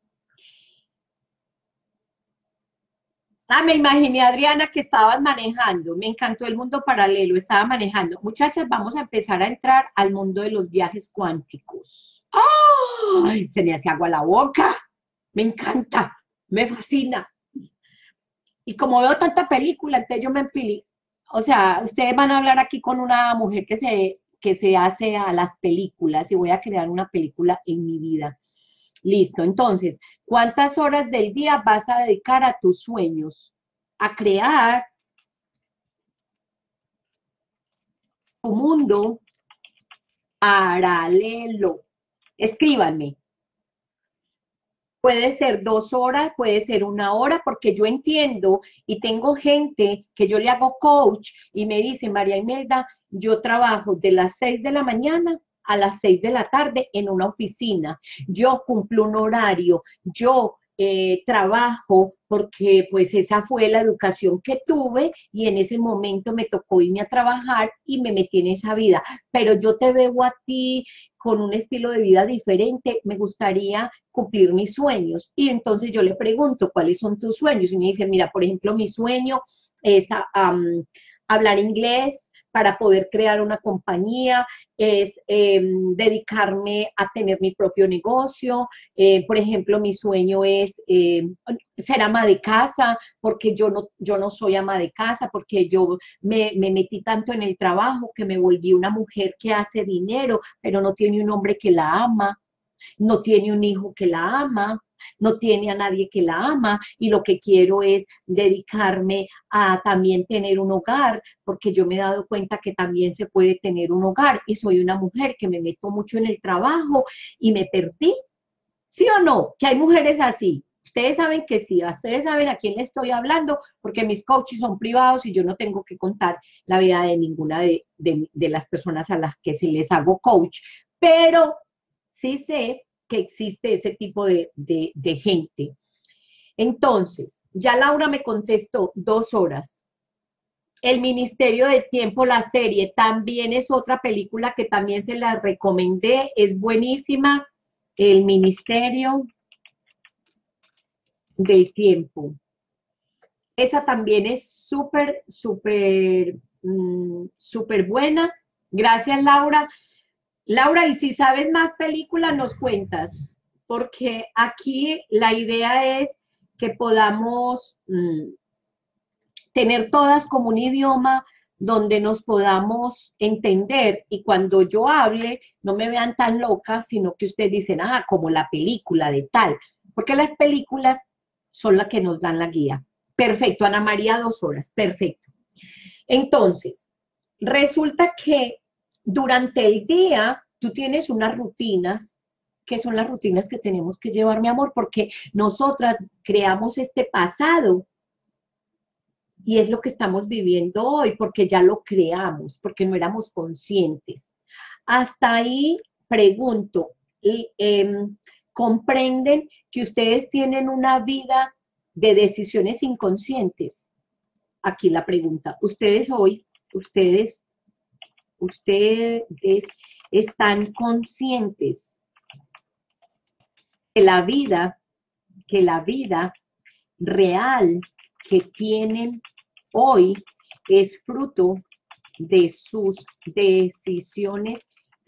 Me imaginé, Adriana, que estabas manejando. Me encantó el mundo paralelo, estaba manejando. Muchachas, vamos a empezar a entrar al mundo de los viajes cuánticos. ¡Ay! Se me hace agua la boca. Me encanta, me fascina. Y como veo tanta película, entonces yo me empilé. O sea, ustedes van a hablar aquí con una mujer que se hace a las películas y voy a crear una película en mi vida. Listo, entonces, ¿cuántas horas del día vas a dedicar a tus sueños? A crear tu mundo paralelo. Escríbanme. Puede ser 2 horas, puede ser 1 hora, porque yo entiendo y tengo gente que yo le hago coach y me dice, María Imelda, yo trabajo de las 6 de la mañana a las 6 de la tarde en una oficina. Yo cumplo un horario, yo trabajo porque pues esa fue la educación que tuve y en ese momento me tocó irme a trabajar y me metí en esa vida. Pero yo te veo a ti con un estilo de vida diferente, me gustaría cumplir mis sueños. Y entonces yo le pregunto, ¿cuáles son tus sueños? Y me dice, mira, por ejemplo, mi sueño es hablar inglés, para poder crear una compañía, es dedicarme a tener mi propio negocio. Por ejemplo, mi sueño es ser ama de casa, porque yo no soy ama de casa, porque yo me metí tanto en el trabajo que me volví una mujer que hace dinero, pero no tiene un hombre que la ama, no tiene un hijo que la ama, no tiene a nadie que la ama, y lo que quiero es dedicarme a también tener un hogar, porque yo me he dado cuenta que también se puede tener un hogar, y soy una mujer que me meto mucho en el trabajo y me perdí. ¿Sí o no? Que hay mujeres así. Ustedes saben que sí, ustedes saben a quién le estoy hablando, porque mis coaches son privados y yo no tengo que contar la vida de ninguna de las personas a las que se les hago coach, pero sí sé que existe ese tipo de gente. Entonces, ya Laura me contestó 2 horas. El Ministerio del Tiempo, la serie, también es otra película que también se la recomendé, es buenísima. El Ministerio del Tiempo. Esa también es súper, súper, súper buena. Gracias, Laura. Laura, y si sabes más películas, nos cuentas, porque aquí la idea es que podamos tener todas como un idioma donde nos podamos entender, y cuando yo hable, no me vean tan loca, sino que ustedes dicen, ah, como la película de tal, porque las películas son las que nos dan la guía. Perfecto, Ana María, 2 horas, perfecto. Entonces, resulta que durante el día tú tienes unas rutinas, que son las rutinas que tenemos que llevar, mi amor, porque nosotras creamos este pasado y es lo que estamos viviendo hoy, porque ya lo creamos, porque no éramos conscientes. Hasta ahí pregunto, ¿comprenden que ustedes tienen una vida de decisiones inconscientes? Aquí la pregunta, ustedes están conscientes que que la vida real que tienen hoy es fruto de sus decisiones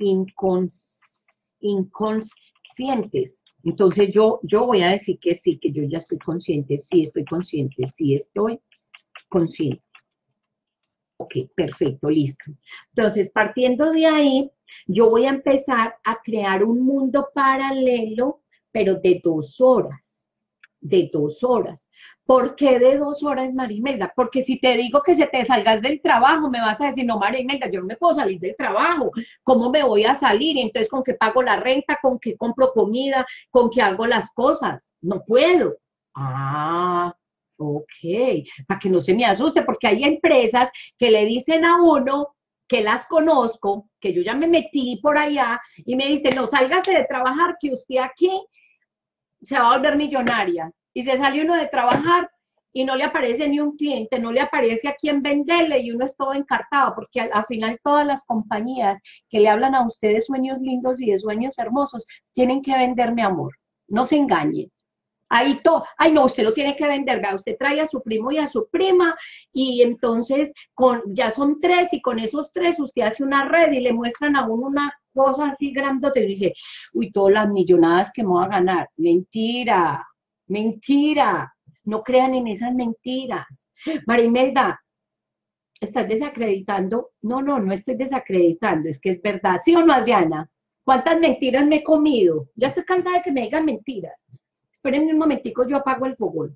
inconscientes. Entonces yo voy a decir que sí, que yo ya estoy consciente, sí estoy consciente, sí estoy consciente. Ok, perfecto, listo. Entonces, partiendo de ahí, yo voy a empezar a crear un mundo paralelo, pero de 2 horas, de 2 horas. ¿Por qué de 2 horas, Marimelda? Porque si te digo que se te salgas del trabajo, me vas a decir, no, Marimelda, yo no me puedo salir del trabajo. ¿Cómo me voy a salir? Y entonces, ¿con qué pago la renta? ¿Con qué compro comida? ¿Con qué hago las cosas? No puedo. Ah, ok, para que no se me asuste, porque hay empresas que le dicen a uno, que las conozco, que yo ya me metí por allá, y me dicen, no, sálgase de trabajar, que usted aquí se va a volver millonaria. Y se sale uno de trabajar y no le aparece ni un cliente, no le aparece a quién venderle, y uno es todo encartado, porque al final todas las compañías que le hablan a usted de sueños lindos y de sueños hermosos, tienen que venderme amor, no se engañen. Ahí todo, ay no, usted lo tiene que vender, ¿verdad? Usted trae a su primo y a su prima, y entonces ya son 3, y con esos 3 usted hace una red y le muestran a uno una cosa así grandote y dice, uy, todas las millonadas que me voy a ganar. Mentira, mentira, no crean en esas mentiras. Marimelda, ¿estás desacreditando? No, no, no estoy desacreditando, es que es verdad. ¿Sí o no, Adriana? ¿Cuántas mentiras me he comido? Ya estoy cansada de que me digan mentiras. Espérenme un momentico, yo apago el fogón.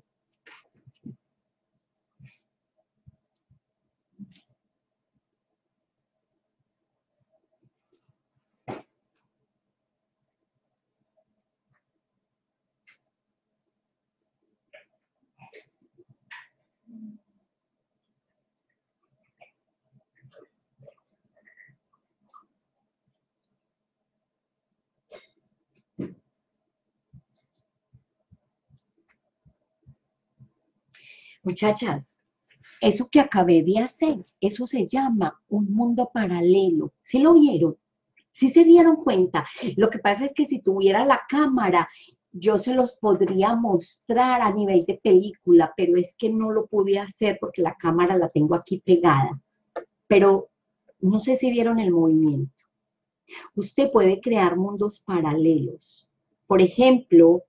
Muchachas, eso que acabé de hacer, eso se llama un mundo paralelo. ¿Sí lo vieron? ¿Sí se dieron cuenta? Lo que pasa es que si tuviera la cámara, yo se los podría mostrar a nivel de película, pero es que no lo pude hacer porque la cámara la tengo aquí pegada. Pero no sé si vieron el movimiento. Usted puede crear mundos paralelos. Por ejemplo,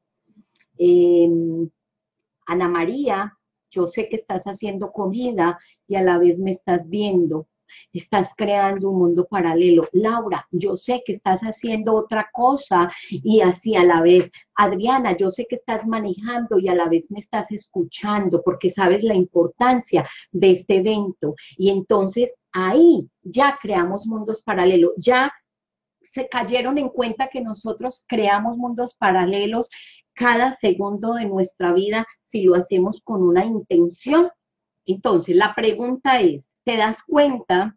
Ana María, yo sé que estás haciendo comida y a la vez me estás viendo. Estás creando un mundo paralelo. Laura, yo sé que estás haciendo otra cosa y así a la vez. Adriana, yo sé que estás manejando y a la vez me estás escuchando porque sabes la importancia de este evento. Y entonces ahí ya creamos mundos paralelos, ya se cayeron en cuenta que nosotros creamos mundos paralelos cada segundo de nuestra vida si lo hacemos con una intención. Entonces, la pregunta es, ¿te das cuenta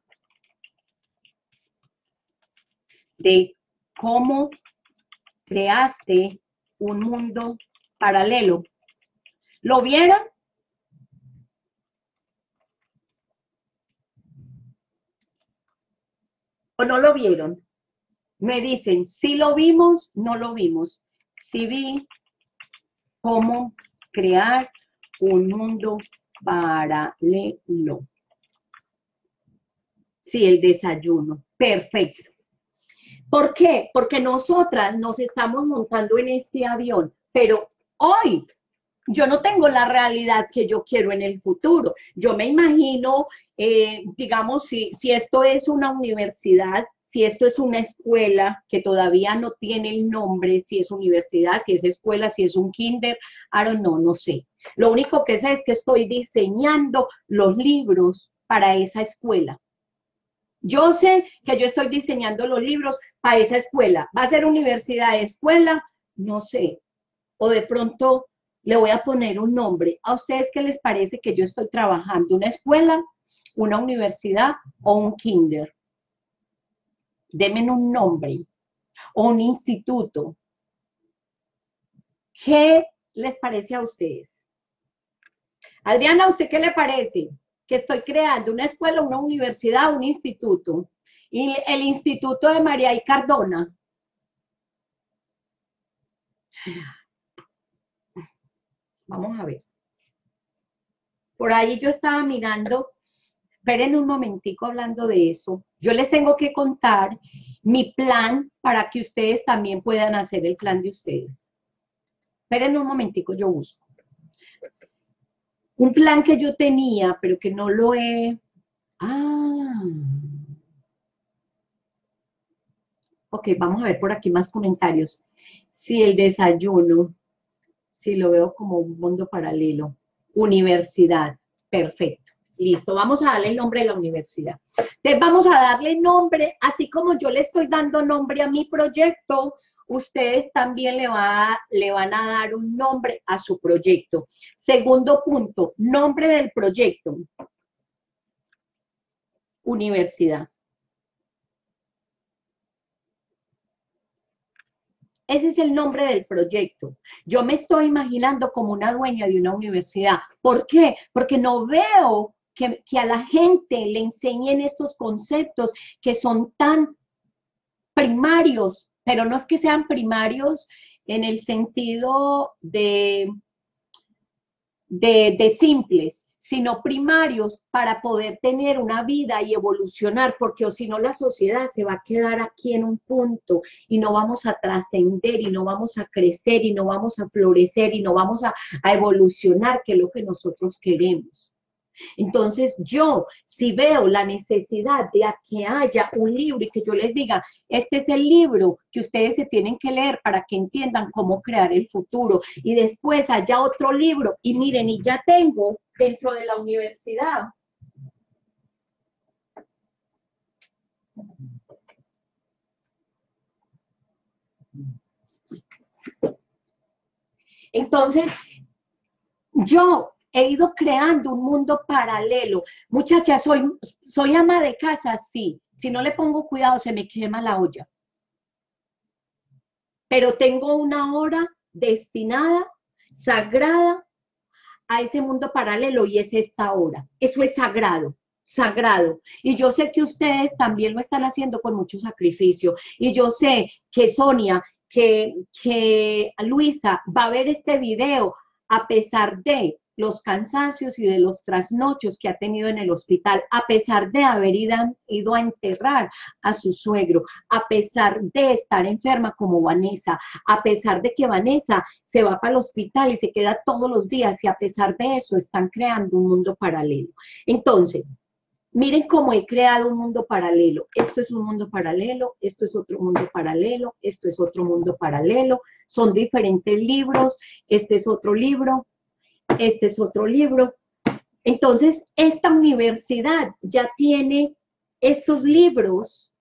de cómo creaste un mundo paralelo? ¿Lo vieron o no lo vieron? Me dicen, si lo vimos, no lo vimos. Si vi cómo crear un mundo paralelo. Sí, el desayuno. Perfecto. ¿Por qué? Porque nosotras nos estamos montando en este avión, pero hoy yo no tengo la realidad que yo quiero en el futuro. Yo me imagino, digamos, si esto es una universidad, si esto es una escuela que todavía no tiene el nombre, si es universidad, si es escuela, si es un kinder, I don't know, no sé. Lo único que sé es que estoy diseñando los libros para esa escuela. Yo sé que yo estoy diseñando los libros para esa escuela. ¿Va a ser universidad, escuela? No sé. O de pronto le voy a poner un nombre. ¿A ustedes qué les parece que yo estoy trabajando? ¿Una escuela, una universidad o un kinder? Denme un nombre o un instituto. ¿Qué les parece a ustedes? Adriana, ¿a usted qué le parece? Que estoy creando una escuela, una universidad, un instituto. Y el Instituto de María y Cardona. Vamos a ver. Por ahí yo estaba mirando, esperen un momentico hablando de eso. Yo les tengo que contar mi plan para que ustedes también puedan hacer el plan de ustedes. Esperen un momentico, yo busco. Un plan que yo tenía, pero que no lo he... Ah. Ok, vamos a ver por aquí más comentarios. Sí, el desayuno. Sí, lo veo como un mundo paralelo. Universidad. Perfecto. Listo, vamos a darle el nombre de la universidad. Entonces vamos a darle nombre, así como yo le estoy dando nombre a mi proyecto, ustedes también le van a dar un nombre a su proyecto. Segundo punto, nombre del proyecto. Universidad. Ese es el nombre del proyecto. Yo me estoy imaginando como una dueña de una universidad. ¿Por qué? Porque no veo que a la gente le enseñen estos conceptos que son tan primarios, pero no es que sean primarios en el sentido de simples, sino primarios para poder tener una vida y evolucionar, porque o si no la sociedad se va a quedar aquí en un punto y no vamos a trascender y no vamos a crecer y no vamos a florecer y no vamos a evolucionar, que es lo que nosotros queremos. Entonces yo, si veo la necesidad de que haya un libro y que yo les diga, este es el libro que ustedes se tienen que leer para que entiendan cómo crear el futuro, y después haya otro libro, y miren, y ya tengo dentro de la universidad. Entonces, yo he ido creando un mundo paralelo. Muchacha, soy ama de casa, sí. Si no le pongo cuidado, se me quema la olla. Pero tengo una hora destinada, sagrada, a ese mundo paralelo y es esta hora. Eso es sagrado, sagrado. Y yo sé que ustedes también lo están haciendo con mucho sacrificio. Y yo sé que Sonia, que Luisa va a ver este video a pesar de los cansancios y de los trasnochos que ha tenido en el hospital, a pesar de haber ido a enterrar a su suegro, a pesar de estar enferma como Vanessa, a pesar de que Vanessa se va para el hospital y se queda todos los días, y a pesar de eso están creando un mundo paralelo. Entonces, miren cómo he creado un mundo paralelo. Esto es un mundo paralelo, esto es otro mundo paralelo, esto es otro mundo paralelo. Son diferentes libros, este es otro libro, este es otro libro. Entonces, esta universidad ya tiene estos libros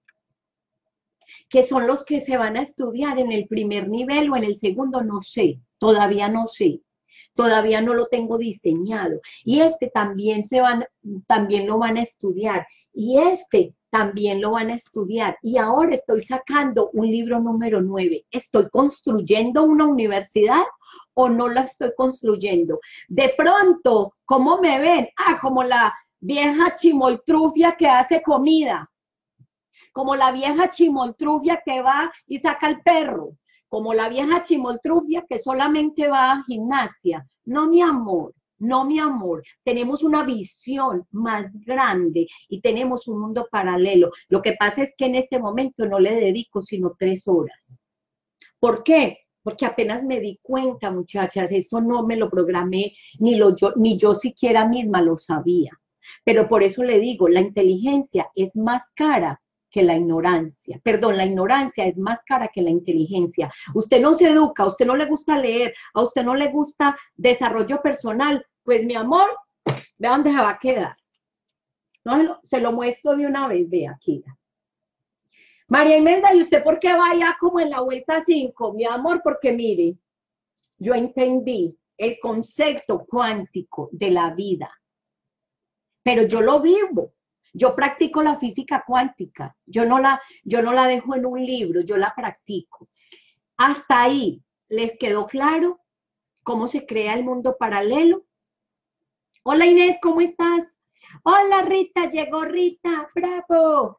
que son los que se van a estudiar en el primer nivel o en el segundo, no sé, todavía no sé. Todavía no lo tengo diseñado. Y este también también lo van a estudiar. Y este también lo van a estudiar. Y ahora estoy sacando un libro número 9. ¿Estoy construyendo una universidad o no la estoy construyendo? De pronto, ¿cómo me ven? Ah, como la vieja chimoltrufia que hace comida. Como la vieja chimoltrufia que va y saca al perro, como la vieja chimoltrufia que solamente va a gimnasia. No, mi amor, no, mi amor. Tenemos una visión más grande y tenemos un mundo paralelo. Lo que pasa es que en este momento no le dedico sino 3 horas. ¿Por qué? Porque apenas me di cuenta, muchachas, esto no me lo programé, ni yo siquiera misma lo sabía. Pero por eso le digo, la inteligencia es más cara que la ignorancia. Perdón, la ignorancia es más cara que la inteligencia. Usted no se educa, a usted no le gusta leer, a usted no le gusta desarrollo personal, pues mi amor, vea dónde se va a quedar. No, se lo muestro de una vez, vea aquí. María Imelda, ¿y usted por qué va ya como en la vuelta 5? Mi amor, porque mire, yo entendí el concepto cuántico de la vida, pero yo lo vivo. Yo practico la física cuántica, yo no la dejo en un libro, yo la practico. Hasta ahí, ¿les quedó claro cómo se crea el mundo paralelo? Hola Inés, ¿cómo estás? Hola Rita, llegó Rita, bravo.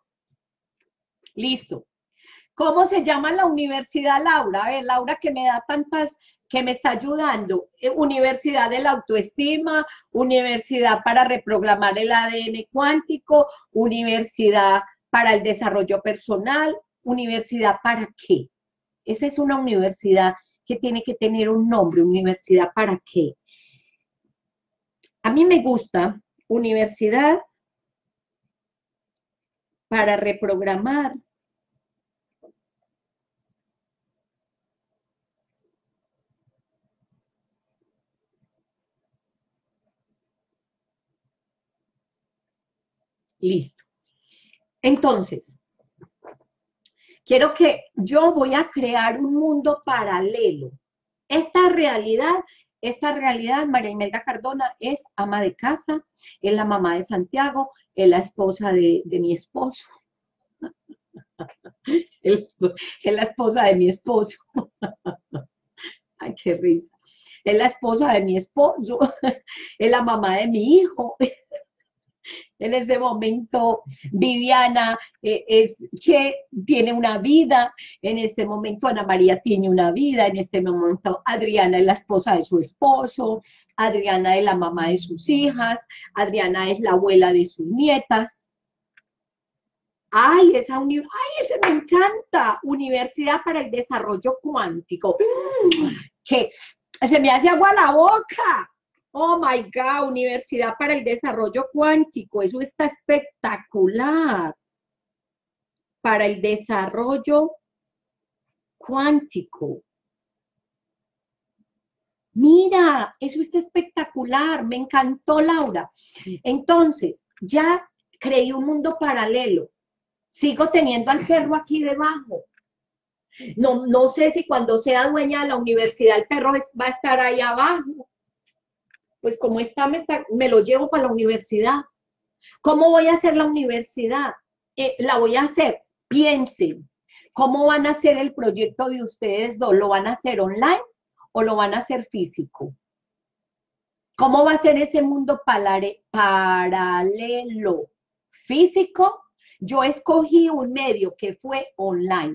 Listo. ¿Cómo se llama la universidad, Laura? A ver, Laura, que me da tantas, que me está ayudando. Universidad de la autoestima, universidad para reprogramar el ADN cuántico, universidad para el desarrollo personal, universidad para qué. Esa es una universidad que tiene que tener un nombre, universidad para qué. A mí me gusta universidad para reprogramar listo. Entonces, quiero que yo voy a crear un mundo paralelo. Esta realidad, María Imelda Cardona es ama de casa, es la mamá de Santiago, es la esposa de mi esposo, es la esposa de mi esposo. Ay, qué risa. Es la esposa de mi esposo, es la mamá de mi hijo. En este momento, Viviana es que tiene una vida, en este momento Ana María tiene una vida, en este momento Adriana es la esposa de su esposo, Adriana es la mamá de sus hijas, Adriana es la abuela de sus nietas. Ay, ese me encanta, Universidad para el Desarrollo Cuántico, que se me hace agua la boca. Oh my God, Universidad para el Desarrollo Cuántico, eso está espectacular. Para el desarrollo cuántico. Mira, eso está espectacular, me encantó, Laura. Entonces, ya creé un mundo paralelo. Sigo teniendo al perro aquí debajo. No sé si cuando sea dueña de la universidad el perro va a estar ahí abajo. Pues como me lo llevo para la universidad. ¿Cómo voy a hacer la universidad? La voy a hacer, piensen, ¿cómo van a hacer el proyecto de ustedes dos? ¿Lo van a hacer online o lo van a hacer físico? ¿Cómo va a ser ese mundo paralelo? ¿Físico? Yo escogí un medio que fue online.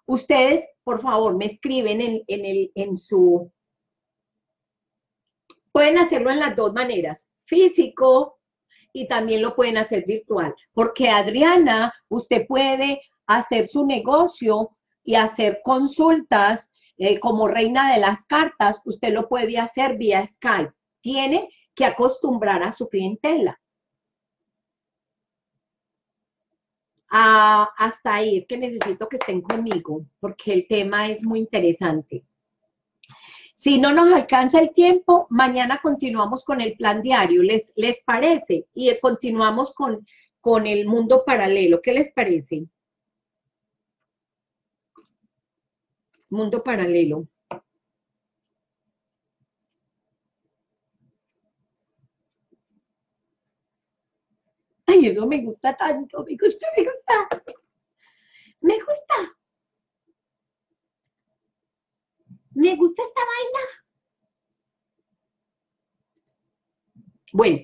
Ustedes, por favor, me escriben en su... Pueden hacerlo en las dos maneras, físico y también lo pueden hacer virtual, porque Adriana, usted puede hacer su negocio y hacer consultas como reina de las cartas, usted lo puede hacer vía Skype. Tiene que acostumbrar a su clientela. Hasta ahí, es que necesito que estén conmigo, porque el tema es muy interesante. Si no nos alcanza el tiempo, mañana continuamos con el plan diario, ¿les parece? Y continuamos con el mundo paralelo, ¿qué les parece? Mundo paralelo. Ay, eso me gusta tanto, me gusta, me gusta. Me gusta. Me gusta esta vaina. Bueno,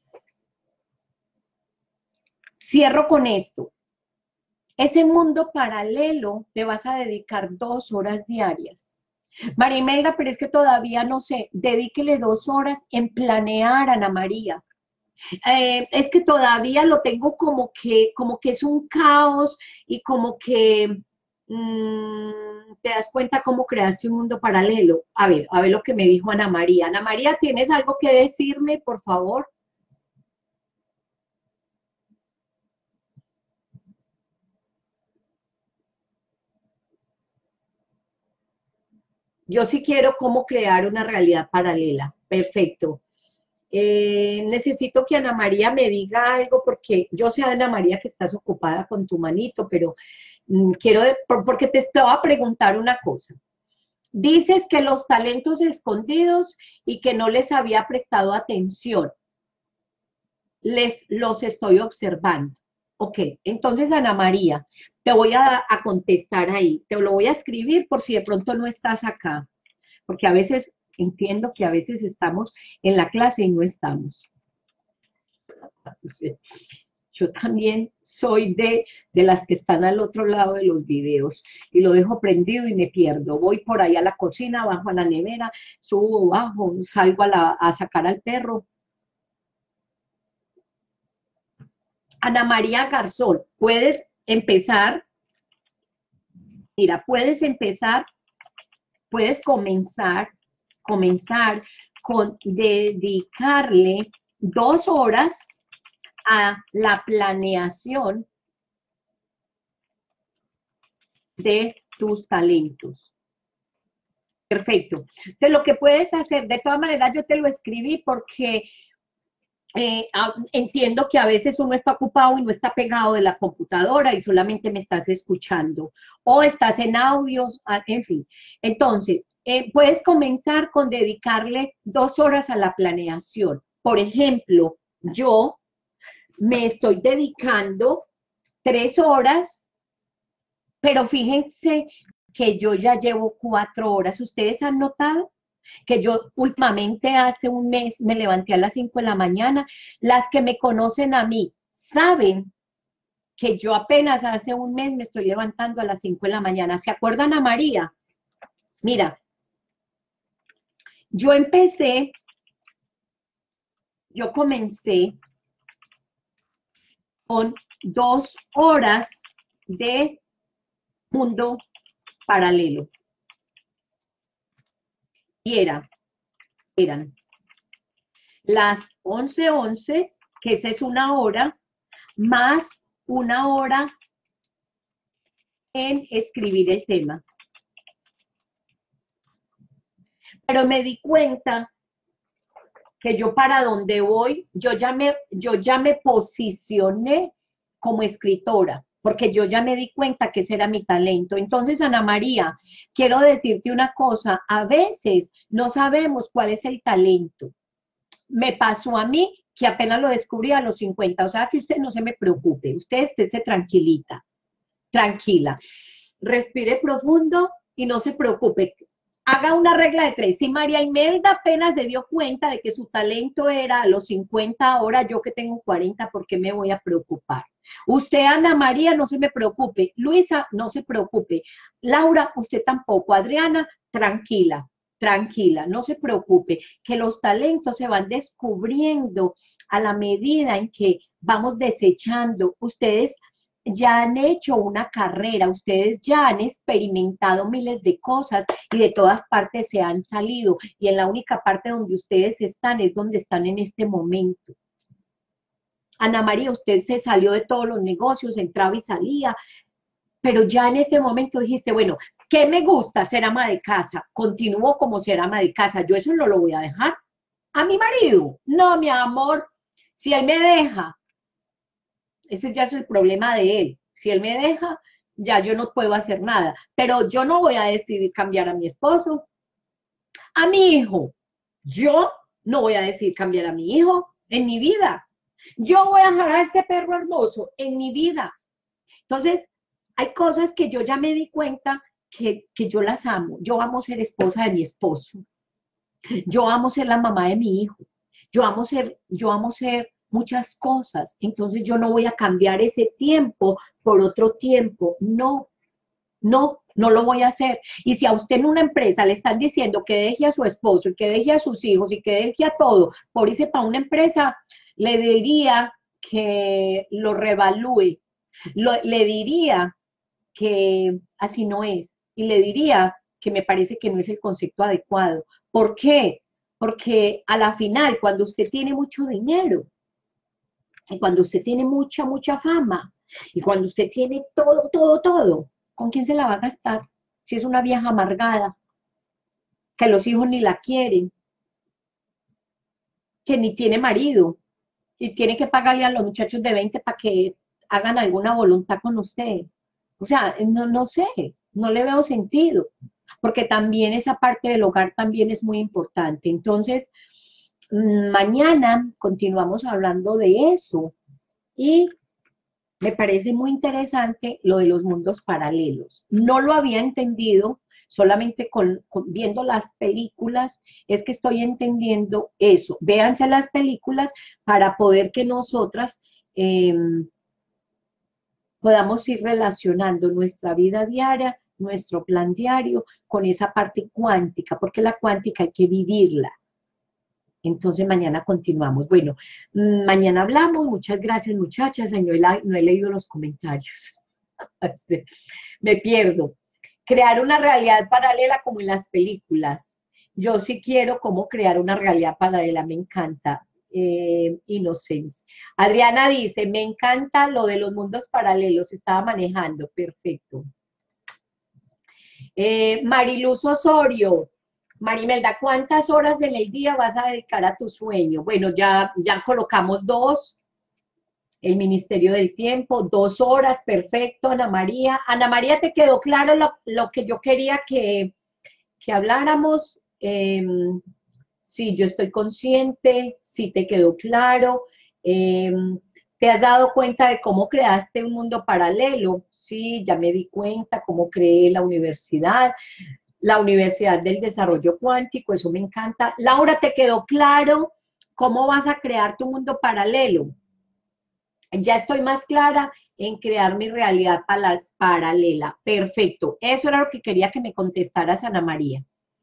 cierro con esto. Ese mundo paralelo le vas a dedicar 2 horas diarias. María Imelda, pero es que todavía no sé, dedíquele 2 horas en planear, Ana María. Es que todavía lo tengo como que es un caos y como que te das cuenta cómo creaste un mundo paralelo. A ver lo que me dijo Ana María. Ana María, ¿tienes algo que decirme, por favor? Yo sí quiero cómo crear una realidad paralela. Perfecto. Necesito que Ana María me diga algo porque yo sé, Ana María, que estás ocupada con tu manito, pero quiero, porque te estaba a preguntar una cosa. Dices que los talentos escondidos y que no les había prestado atención, los estoy observando. Ok, entonces Ana María, te voy a contestar ahí, te lo voy a escribir por si de pronto no estás acá, porque a veces entiendo que a veces estamos en la clase y no estamos. Yo también soy de las que están al otro lado de los videos y lo dejo prendido y me pierdo. Voy por ahí a la cocina, bajo a la nevera, subo, bajo, salgo a sacar al perro. Ana María Garzón, puedes empezar, mira, puedes comenzar con dedicarle 2 horas a la planeación de tus talentos. Perfecto. Entonces, lo que puedes hacer, de todas maneras, yo te lo escribí porque entiendo que a veces uno está ocupado y no está pegado de la computadora y solamente me estás escuchando o estás en audios, en fin. Entonces, puedes comenzar con dedicarle 2 horas a la planeación. Por ejemplo, yo me estoy dedicando 3 horas, pero fíjense que yo ya llevo 4 horas. ¿Ustedes han notado? Que yo últimamente hace un mes me levanté a las 5 de la mañana. Las que me conocen a mí saben que yo apenas hace un mes me estoy levantando a las 5 de la mañana. ¿Se acuerdan a María? Mira, yo comencé con 2 horas de mundo paralelo. Y eran las 11:11, que esa es 1 hora, más 1 hora en escribir el tema. Pero me di cuenta que yo para donde voy, yo ya me posicioné como escritora, porque yo ya me di cuenta que ese era mi talento. Entonces, Ana María, quiero decirte una cosa, a veces no sabemos cuál es el talento. Me pasó a mí que apenas lo descubrí a los 50, o sea que usted no se me preocupe, usted esté tranquilita, tranquila, respire profundo y no se preocupe. Haga una regla de 3. Si María Imelda apenas se dio cuenta de que su talento era a los 50, ahora yo que tengo 40, ¿por qué me voy a preocupar? Usted, Ana María, no se me preocupe. Luisa, no se preocupe. Laura, usted tampoco. Adriana, tranquila. tranquila, no se preocupe, que los talentos se van descubriendo a la medida en que vamos desechando. Ustedes ya han hecho una carrera, ustedes ya han experimentado miles de cosas y de todas partes se han salido. Y en la única parte donde ustedes están es donde están en este momento. Ana María, usted se salió de todos los negocios, entraba y salía, pero ya en este momento dijiste, bueno, ¿qué me gusta? Ser ama de casa. Continúo como ser ama de casa. Yo eso no lo voy a dejar. A mi marido, no, mi amor, si él me deja, ese ya es el problema de él. Si él me deja, ya yo no puedo hacer nada. Pero yo no voy a decidir cambiar a mi esposo, a mi hijo. Yo no voy a decidir cambiar a mi hijo en mi vida. Yo voy a dejar a este perro hermoso en mi vida. Entonces, hay cosas que yo ya me di cuenta que yo las amo. Yo amo ser esposa de mi esposo. Yo amo ser la mamá de mi hijo. Yo amo ser muchas cosas. Entonces yo no voy a cambiar ese tiempo por otro tiempo. No, no, no lo voy a hacer. Y si a usted en una empresa le están diciendo que deje a su esposo y que deje a sus hijos y que deje a todo por irse para una empresa, le diría que lo revalúe. Le diría que así no es. Y le diría que me parece que no es el concepto adecuado. ¿Por qué? Porque a la final, cuando usted tiene mucho dinero, y cuando usted tiene mucha, mucha fama, y cuando usted tiene todo, todo, todo, ¿con quién se la va a gastar? Si es una vieja amargada, que los hijos ni la quieren, que ni tiene marido, y tiene que pagarle a los muchachos de 20 para que hagan alguna voluntad con usted. O sea, no, no sé, no le veo sentido, porque también esa parte del hogar también es muy importante. Entonces, mañana continuamos hablando de eso y me parece muy interesante lo de los mundos paralelos. No lo había entendido, solamente viendo las películas, es que estoy entendiendo eso. Véanse las películas para poder que nosotras podamos ir relacionando nuestra vida diaria, nuestro plan diario, con esa parte cuántica, porque la cuántica hay que vivirla. Entonces mañana continuamos. Bueno, mañana hablamos. Muchas gracias, muchachas. No he leído los comentarios. Me pierdo. Crear una realidad paralela como en las películas. Yo sí quiero cómo crear una realidad paralela. Me encanta. Innocence. Adriana dice, me encanta lo de los mundos paralelos. Estaba manejando. Perfecto. Mariluz Osorio. Marimelda, ¿cuántas horas en el día vas a dedicar a tu sueño? Bueno, ya colocamos 2, el Ministerio del Tiempo, 2 horas, perfecto, Ana María. Ana María, ¿te quedó claro lo que yo quería que habláramos? Sí, yo estoy consciente, sí te quedó claro. ¿Te has dado cuenta de cómo creaste un mundo paralelo? Sí, ya me di cuenta cómo creé la Universidad del Desarrollo Cuántico, eso me encanta. Laura, ¿te quedó claro cómo vas a crear tu mundo paralelo? Ya estoy más clara en crear mi realidad paralela. Perfecto, eso era lo que quería que me contestaras, Ana María.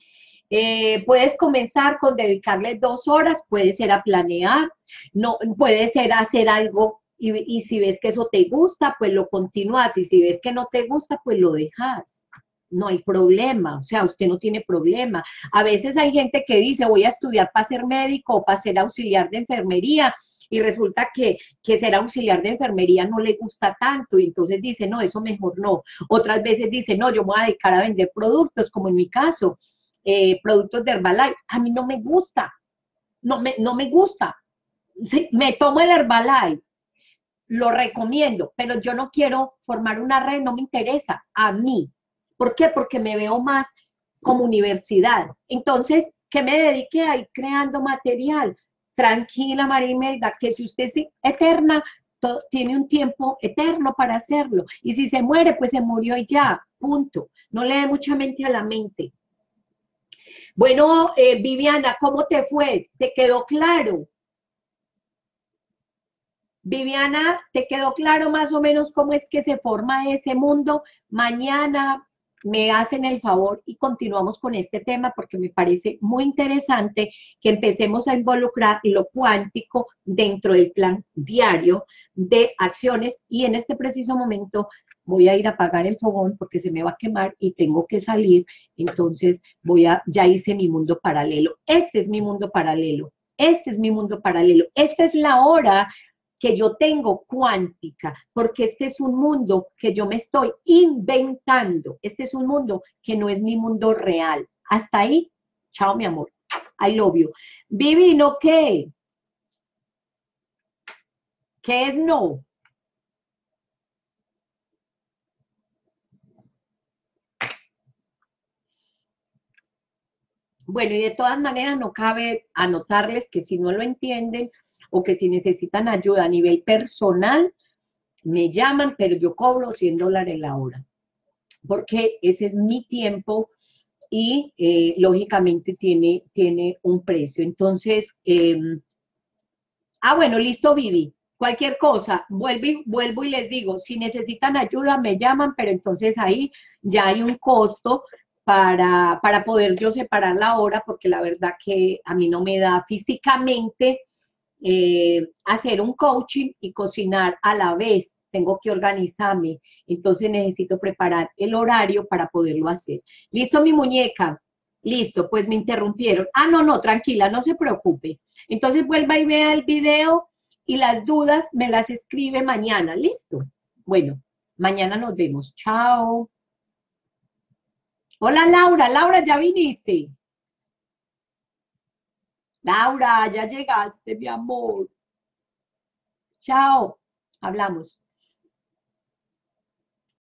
Puedes comenzar con dedicarle 2 horas, puede ser a planear, no, puede ser a hacer algo y si ves que eso te gusta, pues lo continúas y si ves que no te gusta, pues lo dejas. No hay problema, o sea, usted no tiene problema. A veces hay gente que dice, voy a estudiar para ser médico o para ser auxiliar de enfermería, y resulta que ser auxiliar de enfermería no le gusta tanto, y entonces dice, no, eso mejor no. Otras veces dice, no, yo me voy a dedicar a vender productos, como en mi caso, productos de Herbalife. A mí no me gusta, no me gusta. Sí, me tomo el Herbalife, lo recomiendo, pero yo no quiero formar una red, no me interesa, a mí. ¿Por qué? Porque me veo más como universidad. Entonces, que me dedique a ir creando material. Tranquila, María Imelda, que si usted es eterna, tiene un tiempo eterno para hacerlo. Y si se muere, pues se murió y ya, punto. No le dé mucha mente a la mente. Bueno, Viviana, ¿cómo te fue? ¿Te quedó claro? Viviana, ¿te quedó claro más o menos cómo es que se forma ese mundo? Mañana me hacen el favor y continuamos con este tema porque me parece muy interesante que empecemos a involucrar lo cuántico dentro del plan diario de acciones y en este preciso momento voy a ir a apagar el fogón porque se me va a quemar y tengo que salir, entonces ya hice mi mundo paralelo. Este es mi mundo paralelo, este es mi mundo paralelo, esta es la hora que yo tengo cuántica, porque este es un mundo que yo me estoy inventando, este es un mundo que no es mi mundo real. Hasta ahí, chao mi amor, I love you. Vivi, ¿no qué? ¿Qué es no? Bueno, y de todas maneras no cabe anotarles que si no lo entienden o que si necesitan ayuda a nivel personal, me llaman, pero yo cobro $100 la hora, porque ese es mi tiempo y lógicamente tiene un precio. Entonces, bueno, listo, Vivi. Cualquier cosa, vuelvo y les digo, si necesitan ayuda, me llaman, pero entonces ahí ya hay un costo para poder yo separar la hora, porque la verdad que a mí no me da físicamente hacer un coaching y cocinar a la vez. Tengo que organizarme, entonces necesito preparar el horario para poderlo hacer. ¿Listo, mi muñeca? Listo, pues me interrumpieron. No, no, tranquila, no se preocupe. Entonces vuelva y vea el video y las dudas me las escribe mañana. ¿Listo? Bueno, mañana nos vemos. Chao. Hola Laura, Laura, ¿ya viniste? Laura, ya llegaste, mi amor. Chao. Hablamos.